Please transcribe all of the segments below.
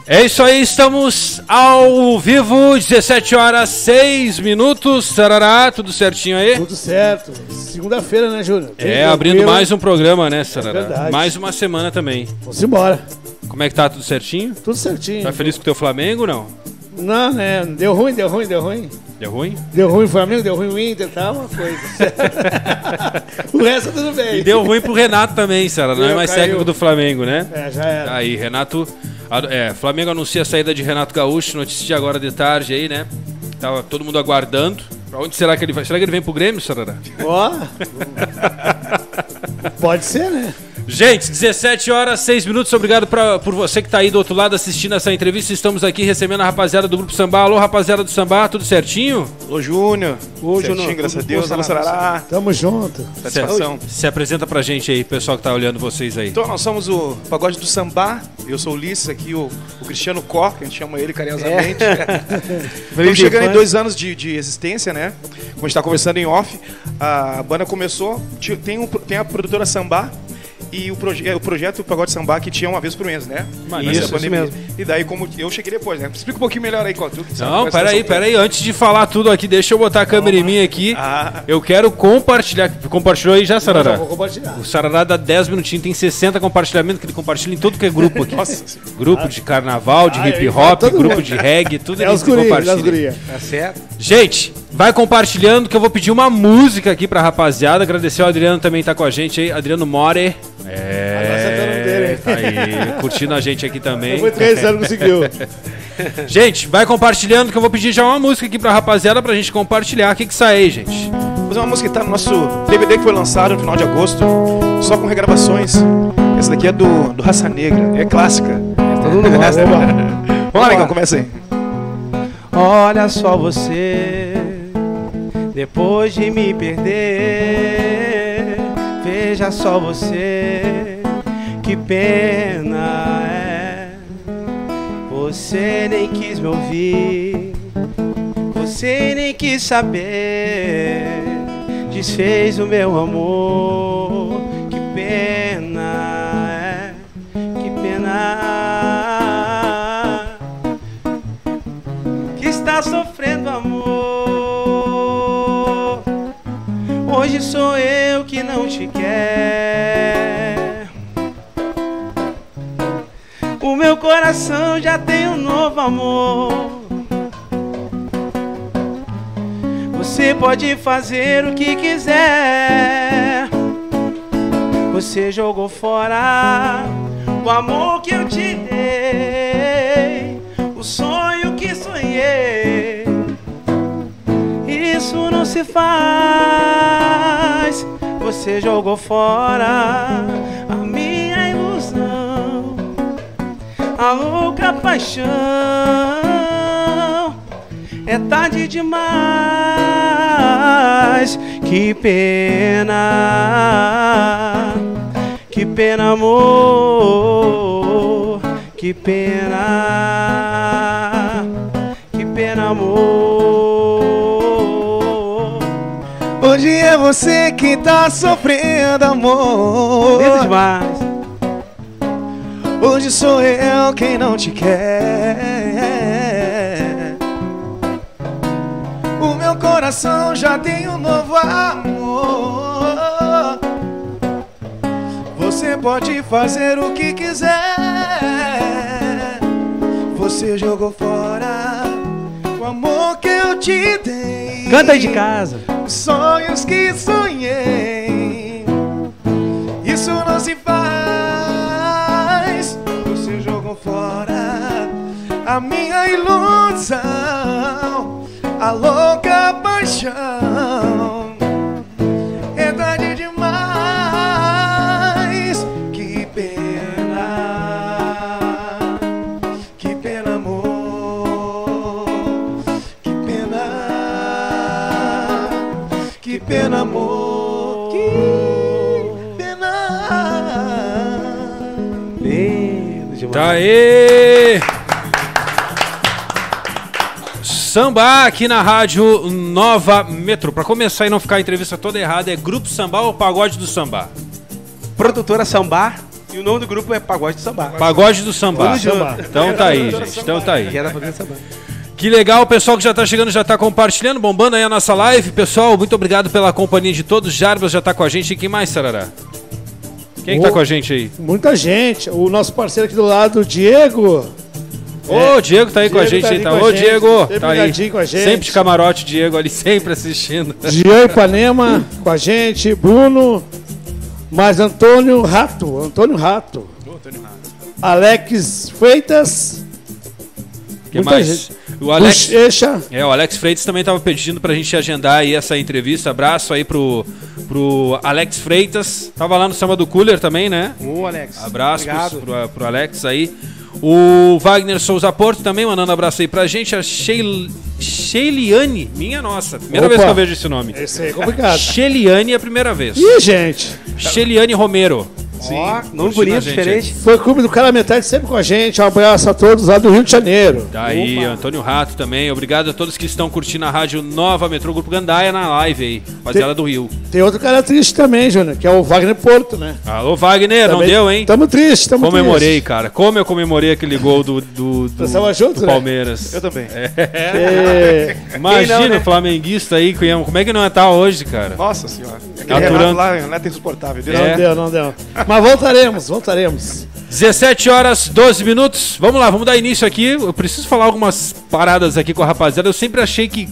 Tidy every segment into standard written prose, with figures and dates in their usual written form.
É isso aí, estamos ao vivo, 17 horas 6 minutos. Sarará, tudo certinho aí? Tudo certo. Segunda-feira, né, Júnior? Abrindo mais um programa, né, Sarará? Verdade. Mais uma semana também. Vamos embora. Como é que tá? Tudo certinho? Tudo certinho. Tá feliz com o teu Flamengo ou não? Não, né? Deu ruim. Deu ruim? Deu ruim o Flamengo, deu ruim o Inter, tá uma coisa. O resto tudo bem. E deu ruim pro Renato também, Sarará. Não é mais caiu. técnico do Flamengo, né? Já era. Aí, Renato... Flamengo anuncia a saída de Renato Gaúcho, notícia de agora de tarde aí, né? Tava todo mundo aguardando. Pra onde será que ele vai? Será que ele vem pro Grêmio, Sarará? Ó. Pode ser, né? Gente, 17 horas 6 minutos, obrigado por você que tá aí do outro lado assistindo essa entrevista. Estamos aqui recebendo a rapaziada do Grupo Sambá. Alô, rapaziada do Sambá, tudo certinho? Alô, Júnior. Ô, certinho, Júnior. graças a Deus. Alô, Sarará. Tamo junto. Satisfação. Se apresenta pra gente aí, pessoal que tá olhando vocês aí. Então, nós somos o Pagode do Sambá. Eu sou o Ulisses aqui, o Cristiano Có, que a gente chama ele carinhosamente. Estamos chegando em 2 anos de existência, né? Como a gente tá conversando em off, a banda começou, tem a produtora Sambá. E o projeto Pagode Sambá que tinha uma vez por mês, né? Isso mesmo. E daí, como eu cheguei depois, né? Explica um pouquinho melhor aí, Cotu. Não, peraí. Antes de falar tudo aqui, deixa eu botar a câmera em mim aqui. Eu quero compartilhar. Compartilhou aí já, Sarará? Vou compartilhar. O Sarará dá 10 minutinhos, tem 60 compartilhamentos que ele compartilha em tudo que é grupo aqui. Nossa. Grupo de carnaval, de hip hop, grupo de reggae, tudo É ele os guri, compartilha. Tá certo? Gente, vai compartilhando que eu vou pedir uma música aqui pra rapaziada. Agradecer ao Adriano também tá com a gente aí. Adriano More. Tá aí, curtindo a gente aqui também. Foi 3 anos, conseguiu. Gente, vai compartilhando que eu vou pedir já uma música aqui pra rapaziada pra gente compartilhar. O que sai aí, gente? Vou fazer uma música que tá no nosso DVD que foi lançado no final de agosto, só com regravações. Essa daqui é do Raça Negra, é clássica. Todo mundo gosta, Vamos lá, Negão, começa aí. Olha só você, depois de me perder, veja só você, que pena é. Você nem quis me ouvir, você nem quis saber, desfez o meu amor, que pena é, que pena. Está sofrendo amor. Hoje sou eu que não te quer. O meu coração já tem um novo amor. Você pode fazer o que quiser. Você jogou fora o amor que eu te dei, o sonho que sonhei. Isso não se faz. Você jogou fora a minha ilusão, a louca paixão. É tarde demais. Que pena, que pena, amor, que pena, que pena, amor. Hoje é você que tá sofrendo, amor. Lindo demais. Hoje sou eu quem não te quer. O meu coração já tem um novo amor. Você pode fazer o que quiser. Você jogou fora o amor que eu te dei. Canta aí de casa. Os sonhos que sonhei. Isso não se faz. Você jogou fora a minha ilusão, a louca paixão. É tarde demais. Que pena, que pena, amor. Que pena, que pena, amor. Que pena. Lindo demais. Tá aí! Sambá aqui na Rádio Nova Metro. Pra começar e não ficar a entrevista toda errada, é Grupo Sambá ou Pagode do Sambá? Produtora Sambá. E o nome do grupo é Pagode do Sambá. Pagode do Sambá. Então tá aí, gente. Então tá aí. Que legal, o pessoal que já tá chegando, já tá compartilhando, bombando aí a nossa live. Pessoal, muito obrigado pela companhia de todos. Jarbas já tá com a gente. E quem mais, Sarará? Quem que tá com a gente aí? Muita gente. O nosso parceiro aqui do lado, o Diego. Ô, Diego tá aí com a gente aí, tá? Ô, Diego, tá aí. Com a gente. Sempre de camarote, Diego ali, sempre assistindo. Jean Ipanema com a gente, Bruno, mais Antônio Rato. Alex Freitas. Que mais? Gente. O Alex, Bochecha. o Alex Freitas também tava pedindo pra gente agendar aí essa entrevista. Abraço aí pro Alex Freitas. Tava lá no Samba do Cooler também, né? Ô, Alex. Abraço pro Alex aí. O Wagner Souza Porto também mandando abraço aí pra gente. A Sheiliane, minha nossa, primeira vez que eu vejo esse nome. Esse aí é complicado. Sheiliane é a primeira vez. Ih, gente. Sheiliane Romero. Sim, nome bonito, diferente. Foi o Clube do Cara Metade sempre com a gente. Um abraço a todos lá do Rio de Janeiro. Daí, Antônio Rato também. Obrigado a todos que estão curtindo a Rádio Nova Metrô Grupo Gandaia na live aí, rapaziada do Rio. Tem outro cara triste também, Júnior, que é o Wagner Porto, né? Alô, Wagner, também, não deu, hein? Tamo triste, Comemorei, triste. cara. Como eu comemorei aquele gol do junto, né? Palmeiras. Eu também. Imagina não, né? o flamenguista aí, como é que não ia estar hoje, cara? Nossa senhora. Aquele Aturando. Renato lá, Renato é insuportável. Não deu. Mas voltaremos. 17 horas, 12 minutos. Vamos lá, vamos dar início aqui. Eu preciso falar algumas paradas aqui com a rapaziada. Eu sempre achei que...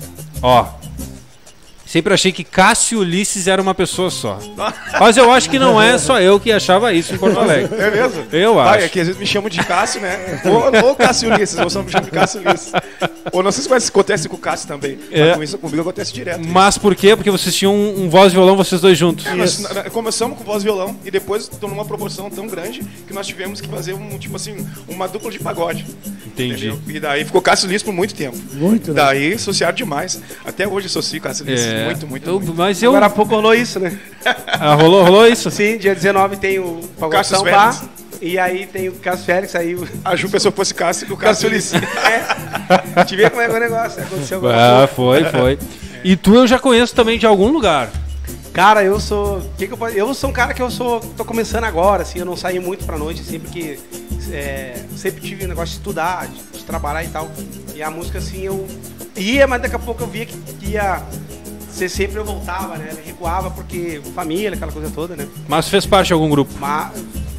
Sempre achei que Cássio Ulisses era uma pessoa só. Mas eu acho que não é só eu que achava isso em Porto Alegre. É mesmo? Eu acho. É que às vezes me chamam de Cássio, né? Ou Cássio Ulisses, ou só me chamam de Cássio Ulisses. Ou não sei se acontece com o Cássio também. Mas com isso, comigo acontece direto. Mas por quê? Porque vocês tinham um voz e violão, vocês dois juntos. Nós começamos com voz e violão e depois estamos numa proporção tão grande que nós tivemos que fazer uma dupla de pagode. Entendi. Entendeu? E daí ficou Cássio Ulisses por muito tempo. Muito, né? Daí associaram demais. Até hoje associo Cássio Ulisses. Muito. Mas Agora há pouco rolou isso, né? Rolou isso? Sim, dia 19 tem o Pagode Cássio Sambá. Félix. E aí tem o Cássio Félix, aí o... A Ju pensou que fosse Cássio e o Cássio Ulisses. Te vê como é que é o negócio. Aconteceu agora. Foi. E tu eu já conheço também de algum lugar. Cara, eu sou... Eu sou um cara que tô começando agora, assim, eu não saí muito pra noite, sempre tive um negócio de estudar, de trabalhar e tal. E a música, assim, eu ia, mas daqui a pouco eu via que ia... Sempre eu voltava, né? Eu recuava porque família, aquela coisa toda, né? Mas fez parte de algum grupo? Mas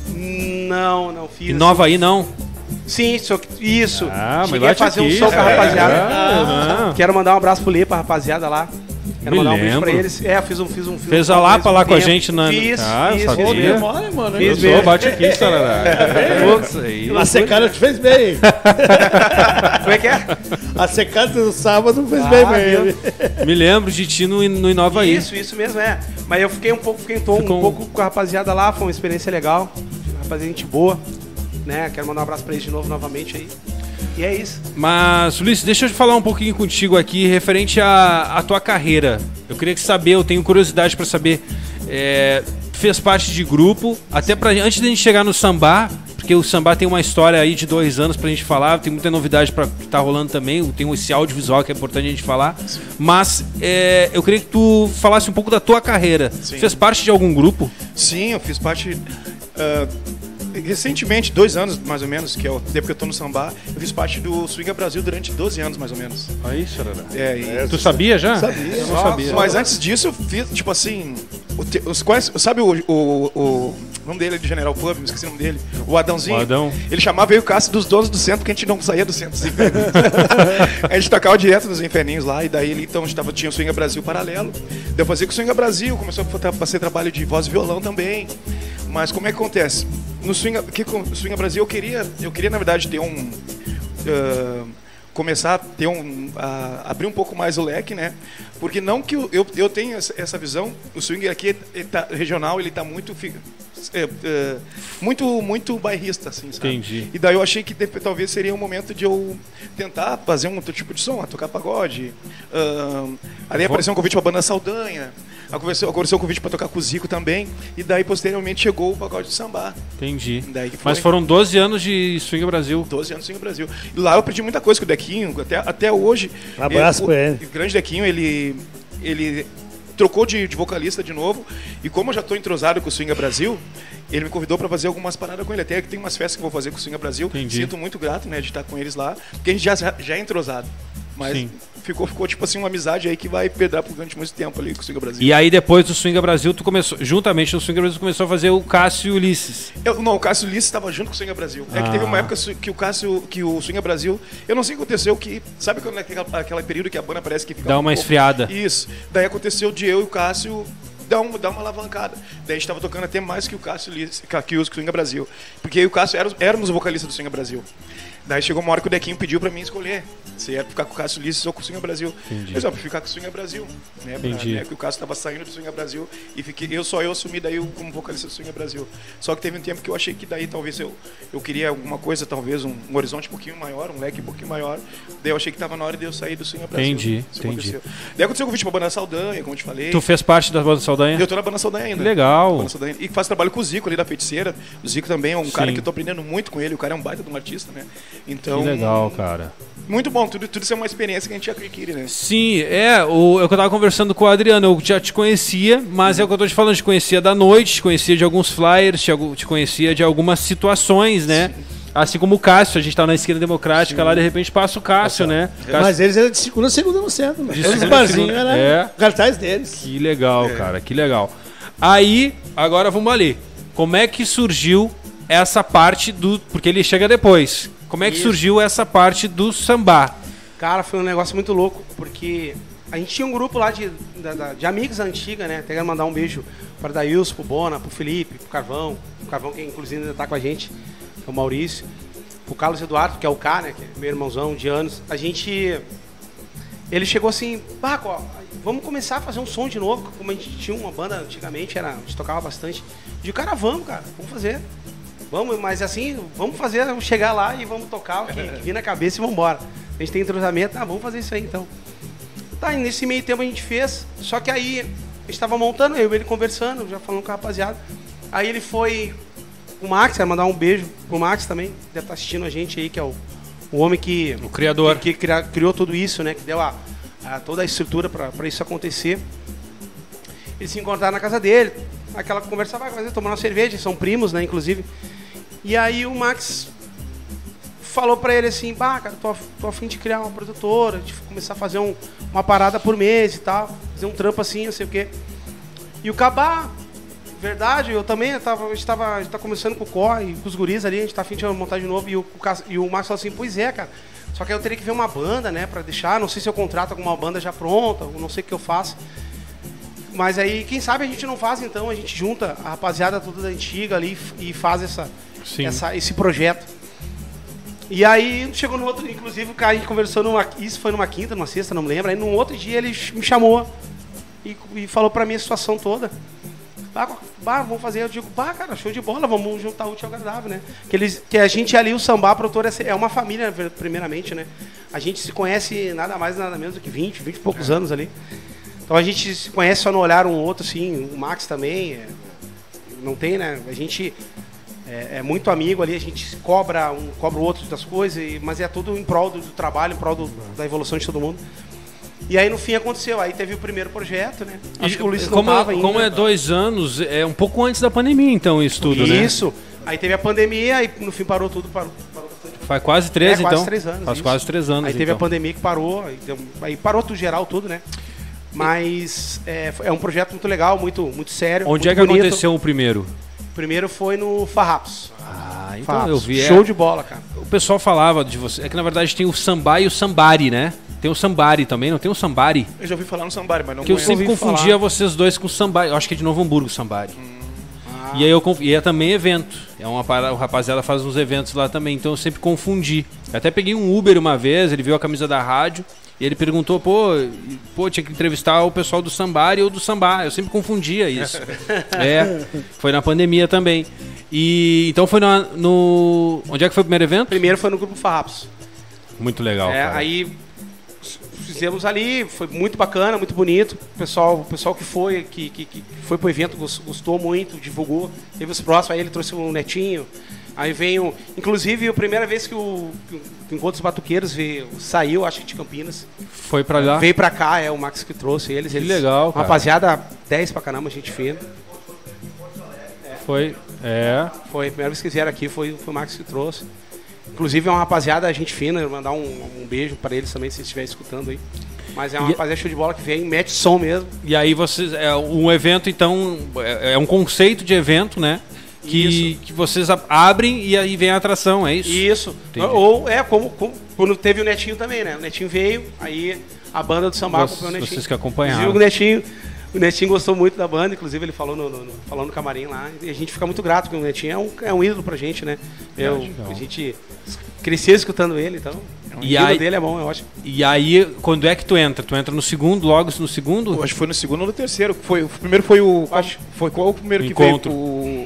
não fiz. E Nova aí não? Sim, isso. Cheguei a fazer um som com a rapaziada. Quero mandar um abraço pro Lê, pra rapaziada lá. Quero mandar um beijo pra eles. Fiz um fez a Lapa lá com a gente na... Fiz, eu sabia. Memória, mano. Fiz mesmo. Bate aqui, Sarará. A secada te fez bem. Como é que é? A secada do sábado fez bem pra ele. Me lembro de ti no Inova aí. Isso mesmo, é. Mas eu fiquei um pouco com a rapaziada lá, foi uma experiência legal. Rapaziada, gente boa, né? Quero mandar um abraço pra eles de novo, novamente aí. E é isso. Mas, Ulisses, deixa eu falar um pouquinho contigo aqui, referente à tua carreira. Eu queria saber, eu tenho curiosidade pra saber, fez parte de grupo, até antes de a gente chegar no Sambá, porque o Sambá tem uma história aí de 2 anos pra gente falar, tem muita novidade que tá rolando também, tem esse audiovisual que é importante a gente falar. Sim. Mas eu queria que tu falasse um pouco da tua carreira. Sim. Fez parte de algum grupo? Sim, eu fiz parte... recentemente, 2 anos mais ou menos, que é o tempo que eu tô no Sambá, eu fiz parte do Swinga Brasil durante 12 anos mais ou menos. Aí, Sarará. Tu sabia já? Sabia. Eu não sabia. Mas antes disso eu fiz, tipo assim, sabe o nome dele é de General Pub, me esqueci o nome dele, o Adãozinho. O Adão. Ele chamava eu e o Cássio dos donos do centro, porque a gente não saía do centro dos inferninhos. A gente tocava direto nos inferninhos lá, e daí então a gente tinha o Swinga Brasil paralelo. Deu fazer com o Swinga Brasil, começou a fazer trabalho de voz e violão também. Mas como é que acontece? No Swinga Brasil eu queria na verdade ter começar a ter abrir um pouco mais o leque, né? Porque não que eu tenho essa visão, o swing aqui regional, ele tá muito muito bairrista, assim, sabe? Entendi. E daí eu achei que talvez seria um momento de eu tentar fazer um outro tipo de som, tocar pagode. Ali apareceu um convite para a banda Saldanha, apareceu um convite para tocar com o Zico também, e daí posteriormente chegou o Pagode de Sambá. Entendi. Daí que foi. Mas foram 12 anos de Swing Brasil. 12 anos de Swing Brasil. E lá eu aprendi muita coisa com o Dequinho, até hoje. Um abraço pra ele. O grande Dequinho, ele trocou de vocalista de novo. E como eu já tô entrosado com o Swinga Brasil, ele me convidou para fazer algumas paradas com ele. Até que tem umas festas que eu vou fazer com o Swinga Brasil. Entendi. Sinto muito grato, né, de estar com eles lá. Porque a gente já é entrosado. Mas Sim. ficou tipo assim, uma amizade aí que vai pedrar durante muito tempo ali com o Swinga Brasil. E aí depois do Swinga Brasil, tu começou, juntamente no Swinga Brasil, começou a fazer o Cássio e o Ulisses. Não, o Cássio Ulisses estava junto com o Swinga Brasil. É que teve uma época que o Swinga Brasil, eu não sei o que aconteceu, que sabe quando é aquele período que a banda parece que fica Dá uma esfriada. Isso. Daí aconteceu de eu e o Cássio dar uma alavancada. Daí a gente tava tocando até mais que o Cássio Ulisses, que o Swinga Brasil. Porque eu e o Cássio éramos o vocalista do Swinga Brasil. Daí chegou uma hora que o Dequinho pediu pra mim escolher se ia ficar com o Cássio Ulisses ou com o Swinga Brasil. Entendi. Eu fui ficar com o Swinga Brasil, né? Entendi. Que o Cássio tava saindo do Swinga Brasil e eu assumi daí como vocalista do Swinga Brasil. Só que teve um tempo que eu achei que daí talvez eu queria alguma coisa, talvez um horizonte um pouquinho maior, um leque um pouquinho maior. Daí eu achei que tava na hora de eu sair do Swinga Brasil. Entendi. Daí aconteceu o convite pra Banda Saldanha, como eu te falei. Tu fez parte da Banda Saldanha? Eu tô na Banda Saldanha ainda. Legal. Banda Saldanha. E faz trabalho com o Zico ali da Feiticeira. O Zico também é um cara que eu tô aprendendo muito com ele. O cara é um baita de um artista, né? Então, que legal, cara. Muito bom. Tudo isso é uma experiência que a gente adquire, né? Sim, é o que eu tava conversando com o Adriano. Eu já te conhecia, mas é o que eu tô te falando. Te conhecia da noite, te conhecia de alguns flyers, te conhecia de algumas situações, né? Sim. Assim como o Cássio, a gente tá na esquina democrática. Sim. Lá, de repente passa o Cássio, né? Cássio... Mas eles eram de segunda a segunda no centro. Os barzinhos eram cartaz deles. Que legal, cara, que legal. Aí, agora vamos ali. Como é que surgiu essa parte do... Porque ele chega depois. Como é que surgiu essa parte do sambá? Cara, foi um negócio muito louco, porque a gente tinha um grupo lá de amigos antigos, né? Até quero mandar um beijo para o Daílson, pro Bona, pro Felipe, pro Carvão. O Carvão que inclusive ainda tá com a gente, que é o Maurício. Pro Carlos Eduardo, que é o K, né? Que é meu irmãozão de anos. Ele chegou assim, Baco, ó, vamos começar a fazer um som de novo. Como a gente tinha uma banda antigamente, a gente tocava bastante. De cara, vamos fazer. Vamos, mas assim, vamos chegar lá e vamos tocar o que vir na cabeça e vamos embora. A gente tem entrosamento, vamos fazer isso aí então. Tá, e nesse meio tempo a gente fez, só que aí a gente tava montando, eu e ele conversando, já falando com a rapaziada. Aí ele foi, o Max, quero mandar um beijo pro Max também, deve estar assistindo a gente aí, que é o homem que... O criador. Que criou tudo isso, né, que deu toda a estrutura pra isso acontecer. Eles se encontraram na casa dele, aquela conversa, vai fazer, tomar uma cerveja, são primos, né, inclusive. E aí o Max falou pra ele assim, cara, tô a fim de criar uma produtora, de começar a fazer uma parada por mês e tal, fazer um trampo assim, não sei o quê. E o Cabá, verdade, eu também, a gente tá começando com o Corre, com os guris ali, a gente tá a fim de montar de novo, e o Max falou assim, pois é, cara, só que eu teria que ver uma banda, né, pra deixar, não sei se eu contrato alguma banda já pronta, ou não sei o que eu faço. Mas aí, quem sabe a gente não faz, então, a gente junta a rapaziada toda da antiga ali e faz esse projeto. E aí, chegou no outro, inclusive, a gente conversou, isso foi numa quinta, numa sexta, não me lembro, aí num outro dia ele me chamou e falou pra mim a situação toda. Vamos fazer, eu digo, cara, show de bola, vamos juntar o útil ao agradável, né? Que a gente ali, o sambá, a produtora, é uma família, primeiramente, né? A gente se conhece nada mais, nada menos do que 20 e poucos anos ali. Então a gente se conhece só no olhar um outro, assim, o Max também, não tem, né? A gente é muito amigo ali, a gente cobra o outro das coisas, mas é tudo em prol do trabalho, em prol da evolução de todo mundo. E aí no fim aconteceu, aí teve o primeiro projeto, né? Acho que o Luiz não tava ainda. Como é 2 anos, é um pouco antes da pandemia, então, isso tudo, né? Isso. Aí teve a pandemia, aí no fim parou tudo, parou bastante. Faz quase 3, então? Quase 3 anos. Faz quase 3 anos, aí teve a pandemia que parou, aí parou tudo geral, tudo, né? Mas é um projeto muito legal, muito sério. Onde muito é que bonito. aconteceu o primeiro? O primeiro foi no Farrapos. Então Farrapos. eu vi. Show de bola, cara. O pessoal falava de você. É que na verdade tem o sambá e o sambari, né? Tem o sambari também, não tem o sambari? Eu já ouvi falar no sambari, mas não que conheço. Eu sempre confundia vocês dois com o sambari. Eu acho que é de Novo Hamburgo o sambari. E aí e é também evento. O rapaziada faz uns eventos lá também, então eu sempre confundi. Eu até peguei um Uber uma vez, ele viu a camisa da rádio e ele perguntou, tinha que entrevistar o pessoal do sambari ou do sambá. Eu sempre confundia isso. Foi na pandemia também. E então foi no... Onde é que foi o primeiro evento? Primeiro foi no Grupo Farrapos. Muito legal, cara. Aí fizemos ali, foi muito bacana, muito bonito. O pessoal que foi pro evento gostou muito, divulgou. Teve os próximos, aí ele trouxe o Netinho. Aí veio, inclusive, a primeira vez que o Encontros Batuqueiros saiu, acho que de Campinas. Foi pra lá? Veio pra cá, o Max que trouxe eles. Que legal, cara. Rapaziada, 10 pra caramba, gente fina. Foi, Foi, a primeira vez que eles vieram aqui, foi o Max que trouxe. Inclusive é uma rapaziada, gente fina, eu vou mandar um beijo pra eles também, se eles estiverem escutando aí. Mas é uma rapaziada show de bola que vem, mete som mesmo. E aí vocês, um evento então, é um conceito de evento, né? Que vocês abrem e aí vem a atração, é isso? Isso. Entendi. Ou como quando teve o Netinho também, né? O Netinho veio, aí a banda do samba acompanhou o Netinho. Vocês que acompanharam. Inclusive o Netinho gostou muito da banda, inclusive ele falou no camarim lá. E a gente fica muito grato, porque o Netinho é um ídolo pra gente, né? A gente cresceu escutando ele, então... O ídolo dele é bom, é ótimo. E aí, quando é que tu entra? Tu entra no segundo, logo no segundo? Eu acho que foi no segundo ou no terceiro. O primeiro foi o... Qual o primeiro que encontro. veio?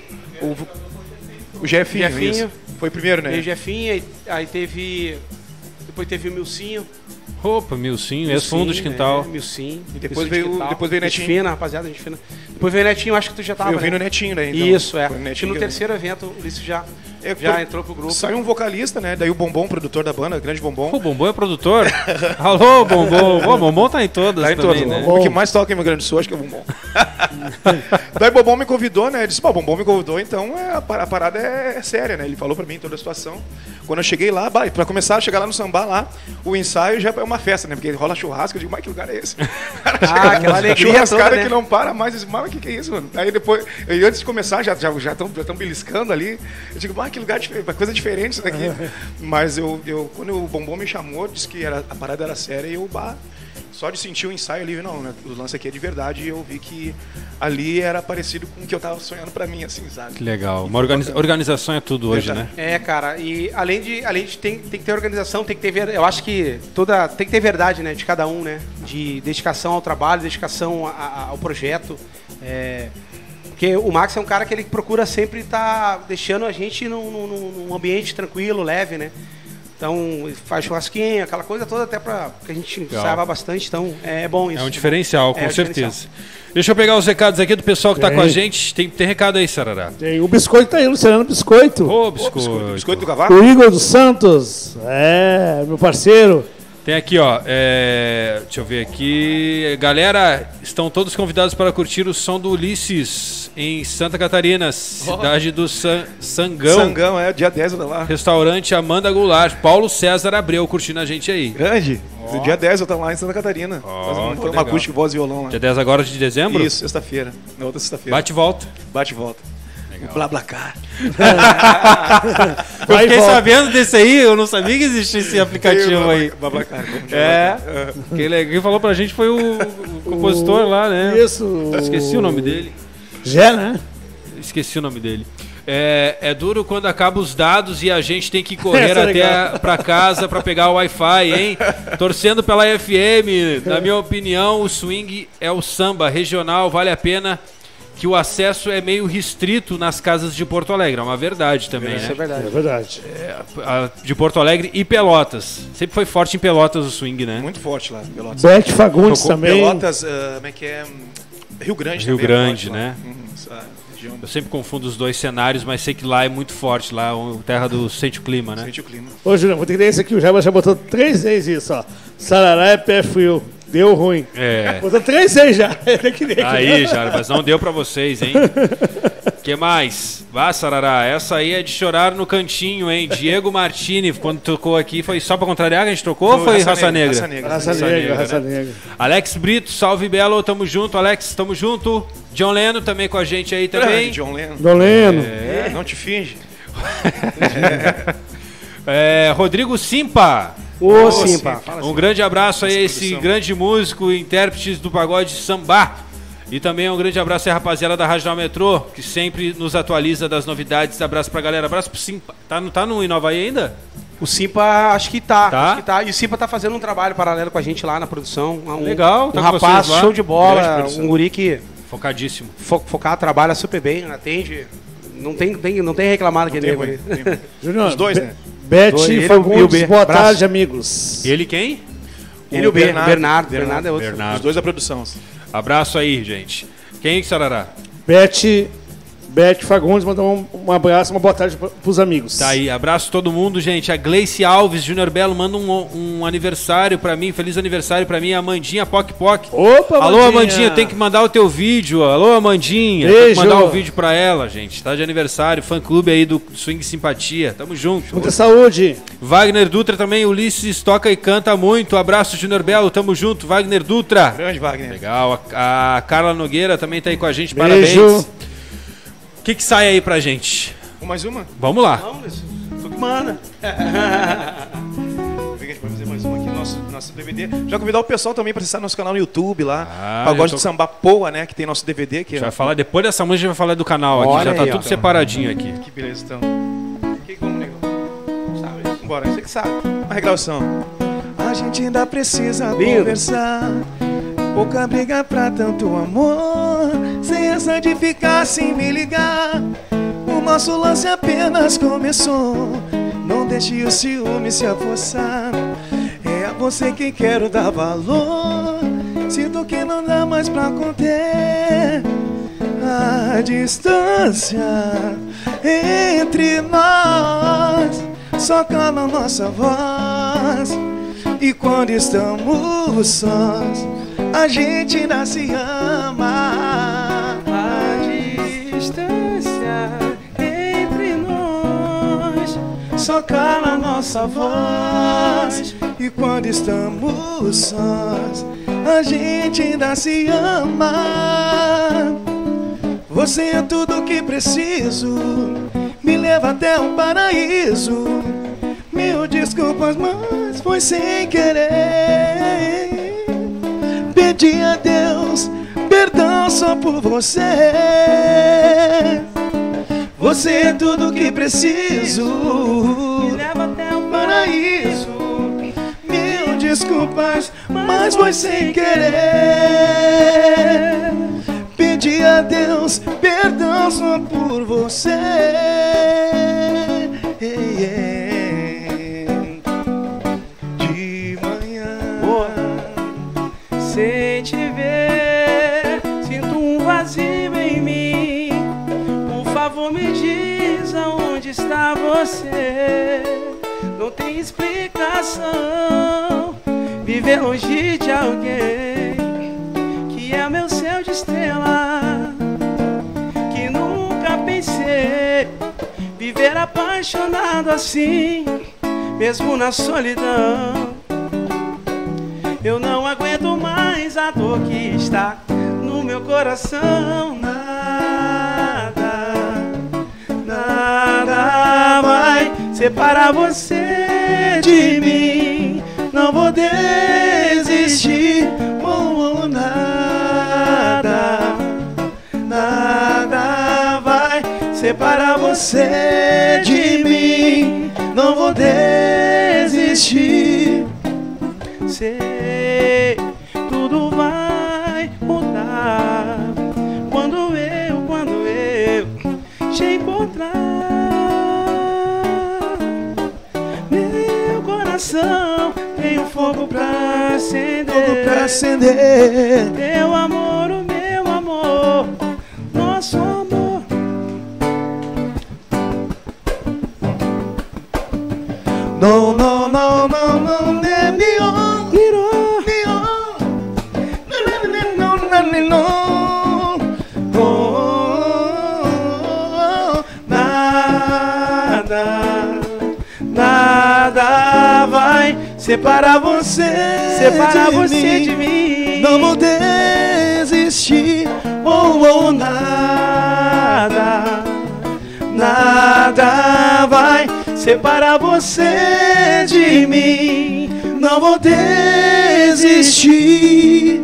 O Jefinho. Isso. Foi o primeiro, né? Veio o Jefinho, aí teve... Depois teve o Milcinho. Opa, Milcinho, ex-fundo de quintal. Milcinho. E depois veio o Netinho. Gente fina, rapaziada, gente fina. Depois veio o Netinho, acho que tu já tava. Eu vi no Netinho, né? Então, isso, é. Netinho no terceiro evento, o Ulisses já entrou pro grupo. Saiu um vocalista, né? Daí o Bombom, produtor da banda, grande Bombom. O Bombom é produtor? Alô, Bombom. O Bombom tá em todas tá em também, todas, né? O que mais toca em Rio Grande do Sul, acho que é o Bombom. Daí o Bombom me convidou, né? Ele disse, o Bombom me convidou, então a parada é séria, né? Ele falou pra mim toda a situação. Quando eu cheguei lá, pra começar a chegar lá no sambá, lá, o ensaio já é uma festa, né? Porque rola churrasco, eu digo, mas que lugar é esse? Aquela alegria churrascada toda, né? que não para mais, eu disse, mas o que é isso, mano? Aí depois, antes de começar, já estão beliscando ali, eu digo, mas que lugar diferente, coisa diferente isso daqui. Mas quando o Bombom me chamou, disse que a parada era séria e eu, só de sentir o ensaio ali, não, né? O lance aqui é de verdade, e eu vi que ali era parecido com o que eu tava sonhando pra mim, assim, sabe? Que legal. Uma organização é tudo hoje, né? É, cara, e além de tem que ter organização, tem que ter, eu acho que tem que ter verdade, né, de cada um, né? De dedicação ao trabalho, dedicação ao projeto. Porque o Max é um cara que ele procura sempre estar deixando a gente num ambiente tranquilo, leve, né? Então, faz churrasquinho, aquela coisa toda, até pra que a gente saiba bastante. Então, é bom isso. É um diferencial, com certeza. Diferencial. Deixa eu pegar os recados aqui do pessoal que tá com a gente. Tem recado aí, Sarará. Tem o Biscoito tá aí, Luciano Biscoito. Ô, Biscoito. Biscoito do Cavaco? O Igor dos Santos. Meu parceiro. Tem aqui, ó. Deixa eu ver aqui. Galera, estão todos convidados para curtir o som do Ulisses em Santa Catarina, cidade do Sangão. Sangão, dia 10 eu tô lá. Restaurante Amanda Goulart. Paulo César Abreu curtindo a gente aí. Grande. Dia 10 eu tô lá em Santa Catarina. Fazendo uma acústica, voz e violão lá. Dia 10 agora de dezembro? Isso, sexta-feira. Na outra sexta-feira. Bate e volta. Bate e volta. O BlaBlaCar. Eu fiquei sabendo desse aí, eu não sabia que existia esse aplicativo aí. BlaBlaCar. Quem falou pra gente foi o compositor lá, né? Isso. Esqueci o nome dele. Né? Esqueci o nome dele. É duro quando acaba os dados e a gente tem que correr até pra casa pra pegar o Wi-Fi, hein? Torcendo pela FM. Na minha opinião, o swing é o samba regional, vale a pena. Que o acesso é meio restrito nas casas de Porto Alegre. É uma verdade também, Isso né? é verdade. É verdade. De Porto Alegre e Pelotas. Sempre foi forte em Pelotas o swing, né? Muito forte lá, Pelotas. Beth Fagundes também. Pelotas, como é que é? Rio Grande Rio também. Grande, né? Região. Eu sempre confundo os dois cenários, mas sei que lá é muito forte. Lá é terra do Sente o Clima, né? Sente o clima. Ô, Julião, vou ter que dar esse aqui. O Jabba já botou 3 vezes isso, ó. Sarará é pé frio. Deu ruim. Botou 3 vezes já. Aí, Jarbas, não deu pra vocês, hein? Que mais? Vá, Sarará, essa aí é de chorar no cantinho, hein? Diego Martini, quando tocou aqui, foi só pra contrariar que a gente tocou ou foi Raça Negra? Raça Negra. Alex Brito, salve Belo, tamo junto, Alex, tamo junto. John Leno também com a gente aí também. John Leno. Não te finge. Rodrigo Simpa. Ô, Simpa. Um grande abraço aí a esse grande músico e intérprete do pagode samba. E também um grande abraço aí a rapaziada da Rádio Metrô, que sempre nos atualiza das novidades. Abraço pra galera, abraço pro Simpa. Tá no Inova ainda? O Simpa, acho que tá. E o Simpa tá fazendo um trabalho paralelo com a gente lá na produção. Legal, tá um rapaz show de bola, um guri que... Focadíssimo. Focar, trabalha super bem, atende. Não tem reclamado que ele aí. Júnior, os dois, né? Beth Fagundes, boa Abraço. tarde, amigos. Ele quem? Ele e o Bernardo é outro. Bernardo. Os dois da produção. Abraço aí, gente. Quem que Sarará? Beth Beth Fagundes mandou um abraço, uma boa tarde pros amigos. Tá aí, abraço todo mundo, gente. A Gleice Alves, Júnior Belo, manda um aniversário pra mim, feliz aniversário pra mim, a Amandinha Poc Poc. Opa, alô, Amandinha, tem que mandar o teu vídeo. Alô, Amandinha, beijo. Tem que mandar o vídeo pra ela, gente. Tá de aniversário, fã-clube aí do Swing Simpatia. Tamo junto. Muita saúde. Wagner Dutra também, Ulisses toca e canta muito. Abraço, Júnior Belo, tamo junto. Wagner Dutra. Grande Wagner. Legal, a Carla Nogueira também tá aí com a gente, beijo. Parabéns. O que sai aí pra gente? Mais uma? Vamos lá. Mano. Vou ver que a gente vai fazer mais uma aqui no nosso DVD. Já convidar o pessoal também para acessar nosso canal no YouTube lá. Pagode de Samba Poa, né? Que tem nosso DVD aqui. Vai falar, depois dessa música a gente vai falar do canal aqui. Olha já tá aí, tudo separadinho aqui. Que beleza, então. O que vamos, negão? Sabe? Bora. Você que sabe. Uma regravação. A gente ainda precisa conversar. Pouca briga pra tanto amor. Sem essa de ficar sem me ligar. O nosso lance apenas começou. Não deixe o ciúme se apossar. É a você que quero dar valor. Sinto que não dá mais pra conter a distância entre nós. Só cala nossa voz. E quando estamos sós, a gente ainda se ama. A distância entre nós só cala nossa voz. E quando estamos sós, a gente ainda se ama. Você é tudo que preciso, me leva até um paraíso. Mil desculpas, mas foi sem querer. Pedi a Deus perdão só por você. Você é tudo que preciso, me leva até um paraíso. Mil desculpas, mas foi sem querer. Pedi a Deus perdão só por você. De manhã, sem te ver, sinto um vazio em mim. Por favor, me diz aonde está você. Não tem explicação viver longe de alguém que é meu céu de estrela. Que nunca pensei viver apaixonado assim, mesmo na solidão. Eu não aguento mais a dor que está no meu coração. Nada vai separar você de mim. Não vou desistir. Nada vai separar você de mim. Não vou desistir. Sei, tudo vai mudar quando eu te encontrar. Meu coração tem um fogo pra acender. Teu amor, o meu amor, nosso amor. não, não, não, não, não, Nada vai separar você de mim. Não vou desistir. Nada vai separar você de mim. Não vou desistir.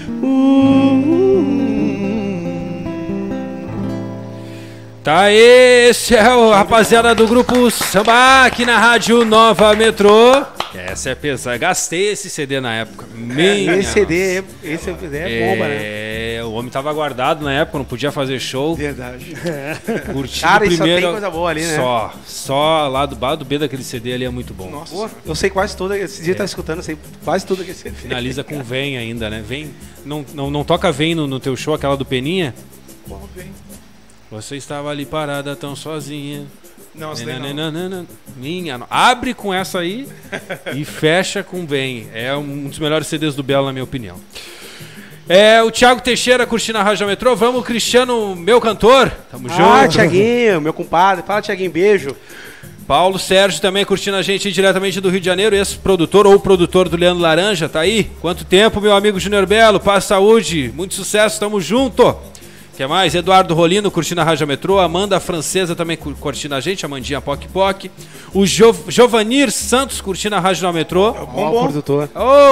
Tá, esse é o rapaziada do Grupo Samba aqui na Rádio Nova Metrô. Essa é pesada. Gastei esse CD na época. Esse CD é bomba, né? O homem tava guardado na época, não podia fazer show. Verdade. Curti Cara, primeiro, só tem coisa boa ali, né? Só lá do bar do B daquele CD ali é muito bom. Nossa. Pô, eu sei quase tudo. Esse dia tá escutando, eu sei quase tudo que esse CD. Finaliza com Vem ainda, né? Vem. Não toca Vem no teu show, aquela do Peninha? Bom, vem. Você estava ali parada tão sozinha. Não, não. Minha. Abre com essa aí e fecha com Vem. É um dos melhores CDs do Belo, na minha opinião. O Thiago Teixeira curtindo a Rádio Metrô. Vamos, Cristiano, meu cantor. Tamo junto. Thiaguinho, meu compadre. Fala, Thiaguinho, beijo. Paulo Sérgio também curtindo a gente diretamente do Rio de Janeiro. Esse produtor ou produtor do Leandro Laranja, tá aí? Quanto tempo, meu amigo Júnior Belo. Paz, saúde, muito sucesso, tamo junto. Que mais? Eduardo Rolino curtindo a Rádio Metrô. Amanda Francesa também curtindo a gente. Amandinha Poc Poc. O Giovanir Santos curtindo a Rádio Metrô. Bom produtor.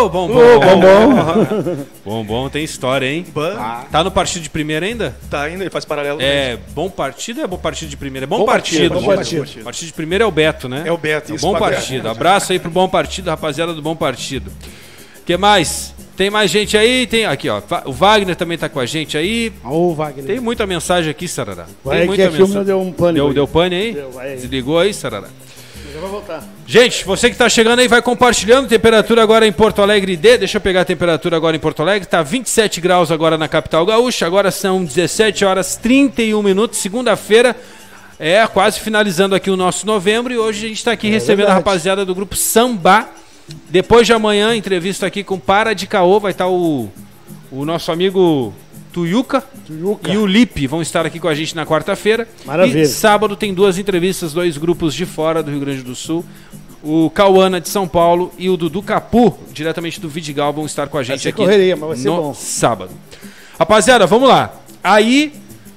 Bombom tem história, hein? Tá no partido de primeira ainda? Tá ainda, ele faz paralelo. Bom partido é bom partido de primeira? É bom partido. Partido de primeira é o Beto, né? É o Beto. Bom partido. Abraço aí pro Bom Partido, rapaziada do Bom Partido. Que mais? Tem mais gente aí? Tem aqui, ó. O Wagner também tá com a gente aí. Wagner. Tem muita mensagem aqui, Sarará. Tem muita mensagem. Deu um pane. Deu pane aí? Desligou aí, Sarará. Já vai voltar. Gente, você que tá chegando aí, vai compartilhando. Temperatura agora em Porto Alegre Deixa eu pegar a temperatura agora em Porto Alegre. Tá 27 graus agora na capital gaúcha. Agora são 17 horas 31 minutos. Segunda-feira. Quase finalizando aqui o nosso novembro. E hoje a gente tá aqui recebendo a rapaziada do grupo Sambá. Depois de amanhã, entrevista aqui com Para de Caô, vai estar o nosso amigo Tuyuca e o Lipe vão estar aqui com a gente na quarta-feira. Maravilha. E sábado tem 2 entrevistas, 2 grupos de fora do Rio Grande do Sul. O Cauana de São Paulo e o Dudu Capu, diretamente do Vidigal, vão estar com a gente aqui correria, mas vai ser no bom. Sábado. Rapaziada, vamos lá. Aí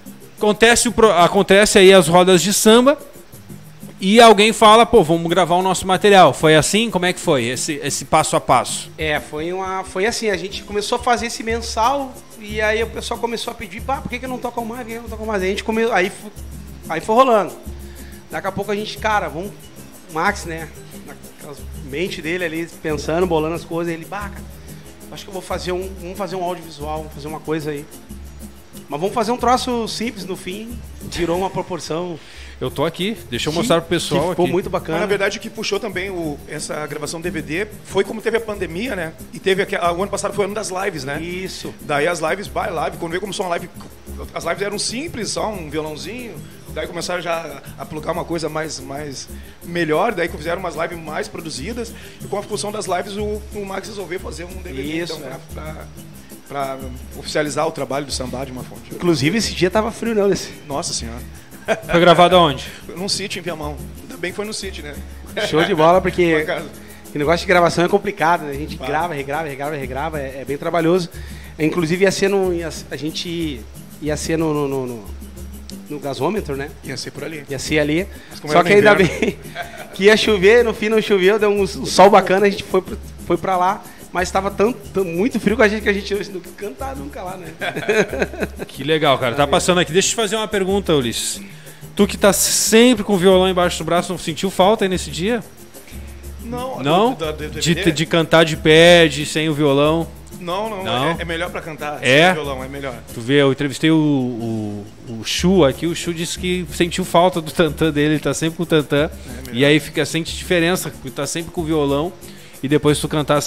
acontece aí as rodas de samba. E alguém fala, vamos gravar o nosso material. Foi assim? Como é que foi esse passo a passo? Foi assim, a gente começou a fazer esse mensal e aí o pessoal começou a pedir, por que não tocam mais? Aí a gente aí foi rolando. Daqui a pouco a gente, vamos, Max, né, naquela mente dele ali, pensando, bolando as coisas, ele, cara, acho que eu vamos fazer um audiovisual, vamos fazer uma coisa aí. Mas vamos fazer um troço simples no fim, virou uma proporção... Eu tô aqui, deixa eu mostrar pro pessoal ficou aqui. Muito bacana. Mas, na verdade, o que puxou também essa gravação DVD foi como teve a pandemia, né? E teve o ano passado foi o ano das lives, né? Isso. Daí as lives, quando veio começou uma live, as lives eram simples, só um violãozinho. Daí começaram já a plugar uma coisa mais melhor, daí fizeram umas lives mais produzidas. E com a função das lives, o Max resolveu fazer um DVD. Isso, então, pra oficializar o trabalho do Sambá de uma fonte. Inclusive, esse dia tava frio, não? Nossa Senhora. Foi gravado aonde? Num sítio em Viamão. Ainda bem que foi no sítio, né? Show de bola, porque o negócio de gravação é complicado, né? A gente grava, regrava, é bem trabalhoso. Inclusive a gente ia ser no gasômetro, né? Ia ser por ali. Ia ser ali. Só que ainda bem que ia chover, no fim não choveu, deu um sol bacana, a gente foi pra lá. Mas estava muito frio com a gente que a gente não cantar nunca lá, né? Que legal, cara. Tá passando aqui. Deixa eu te fazer uma pergunta, Ulisses. Tu que tá sempre com o violão embaixo do braço, não sentiu falta aí nesse dia? Não? De cantar de pé, sem o violão? Não. É melhor pra cantar sem o violão, é melhor. Tu vê, eu entrevistei o Chu aqui, o Chu disse que sentiu falta do tantã dele, ele tá sempre com o tantã. E aí sente diferença, porque tá sempre com o violão. E depois tu cantar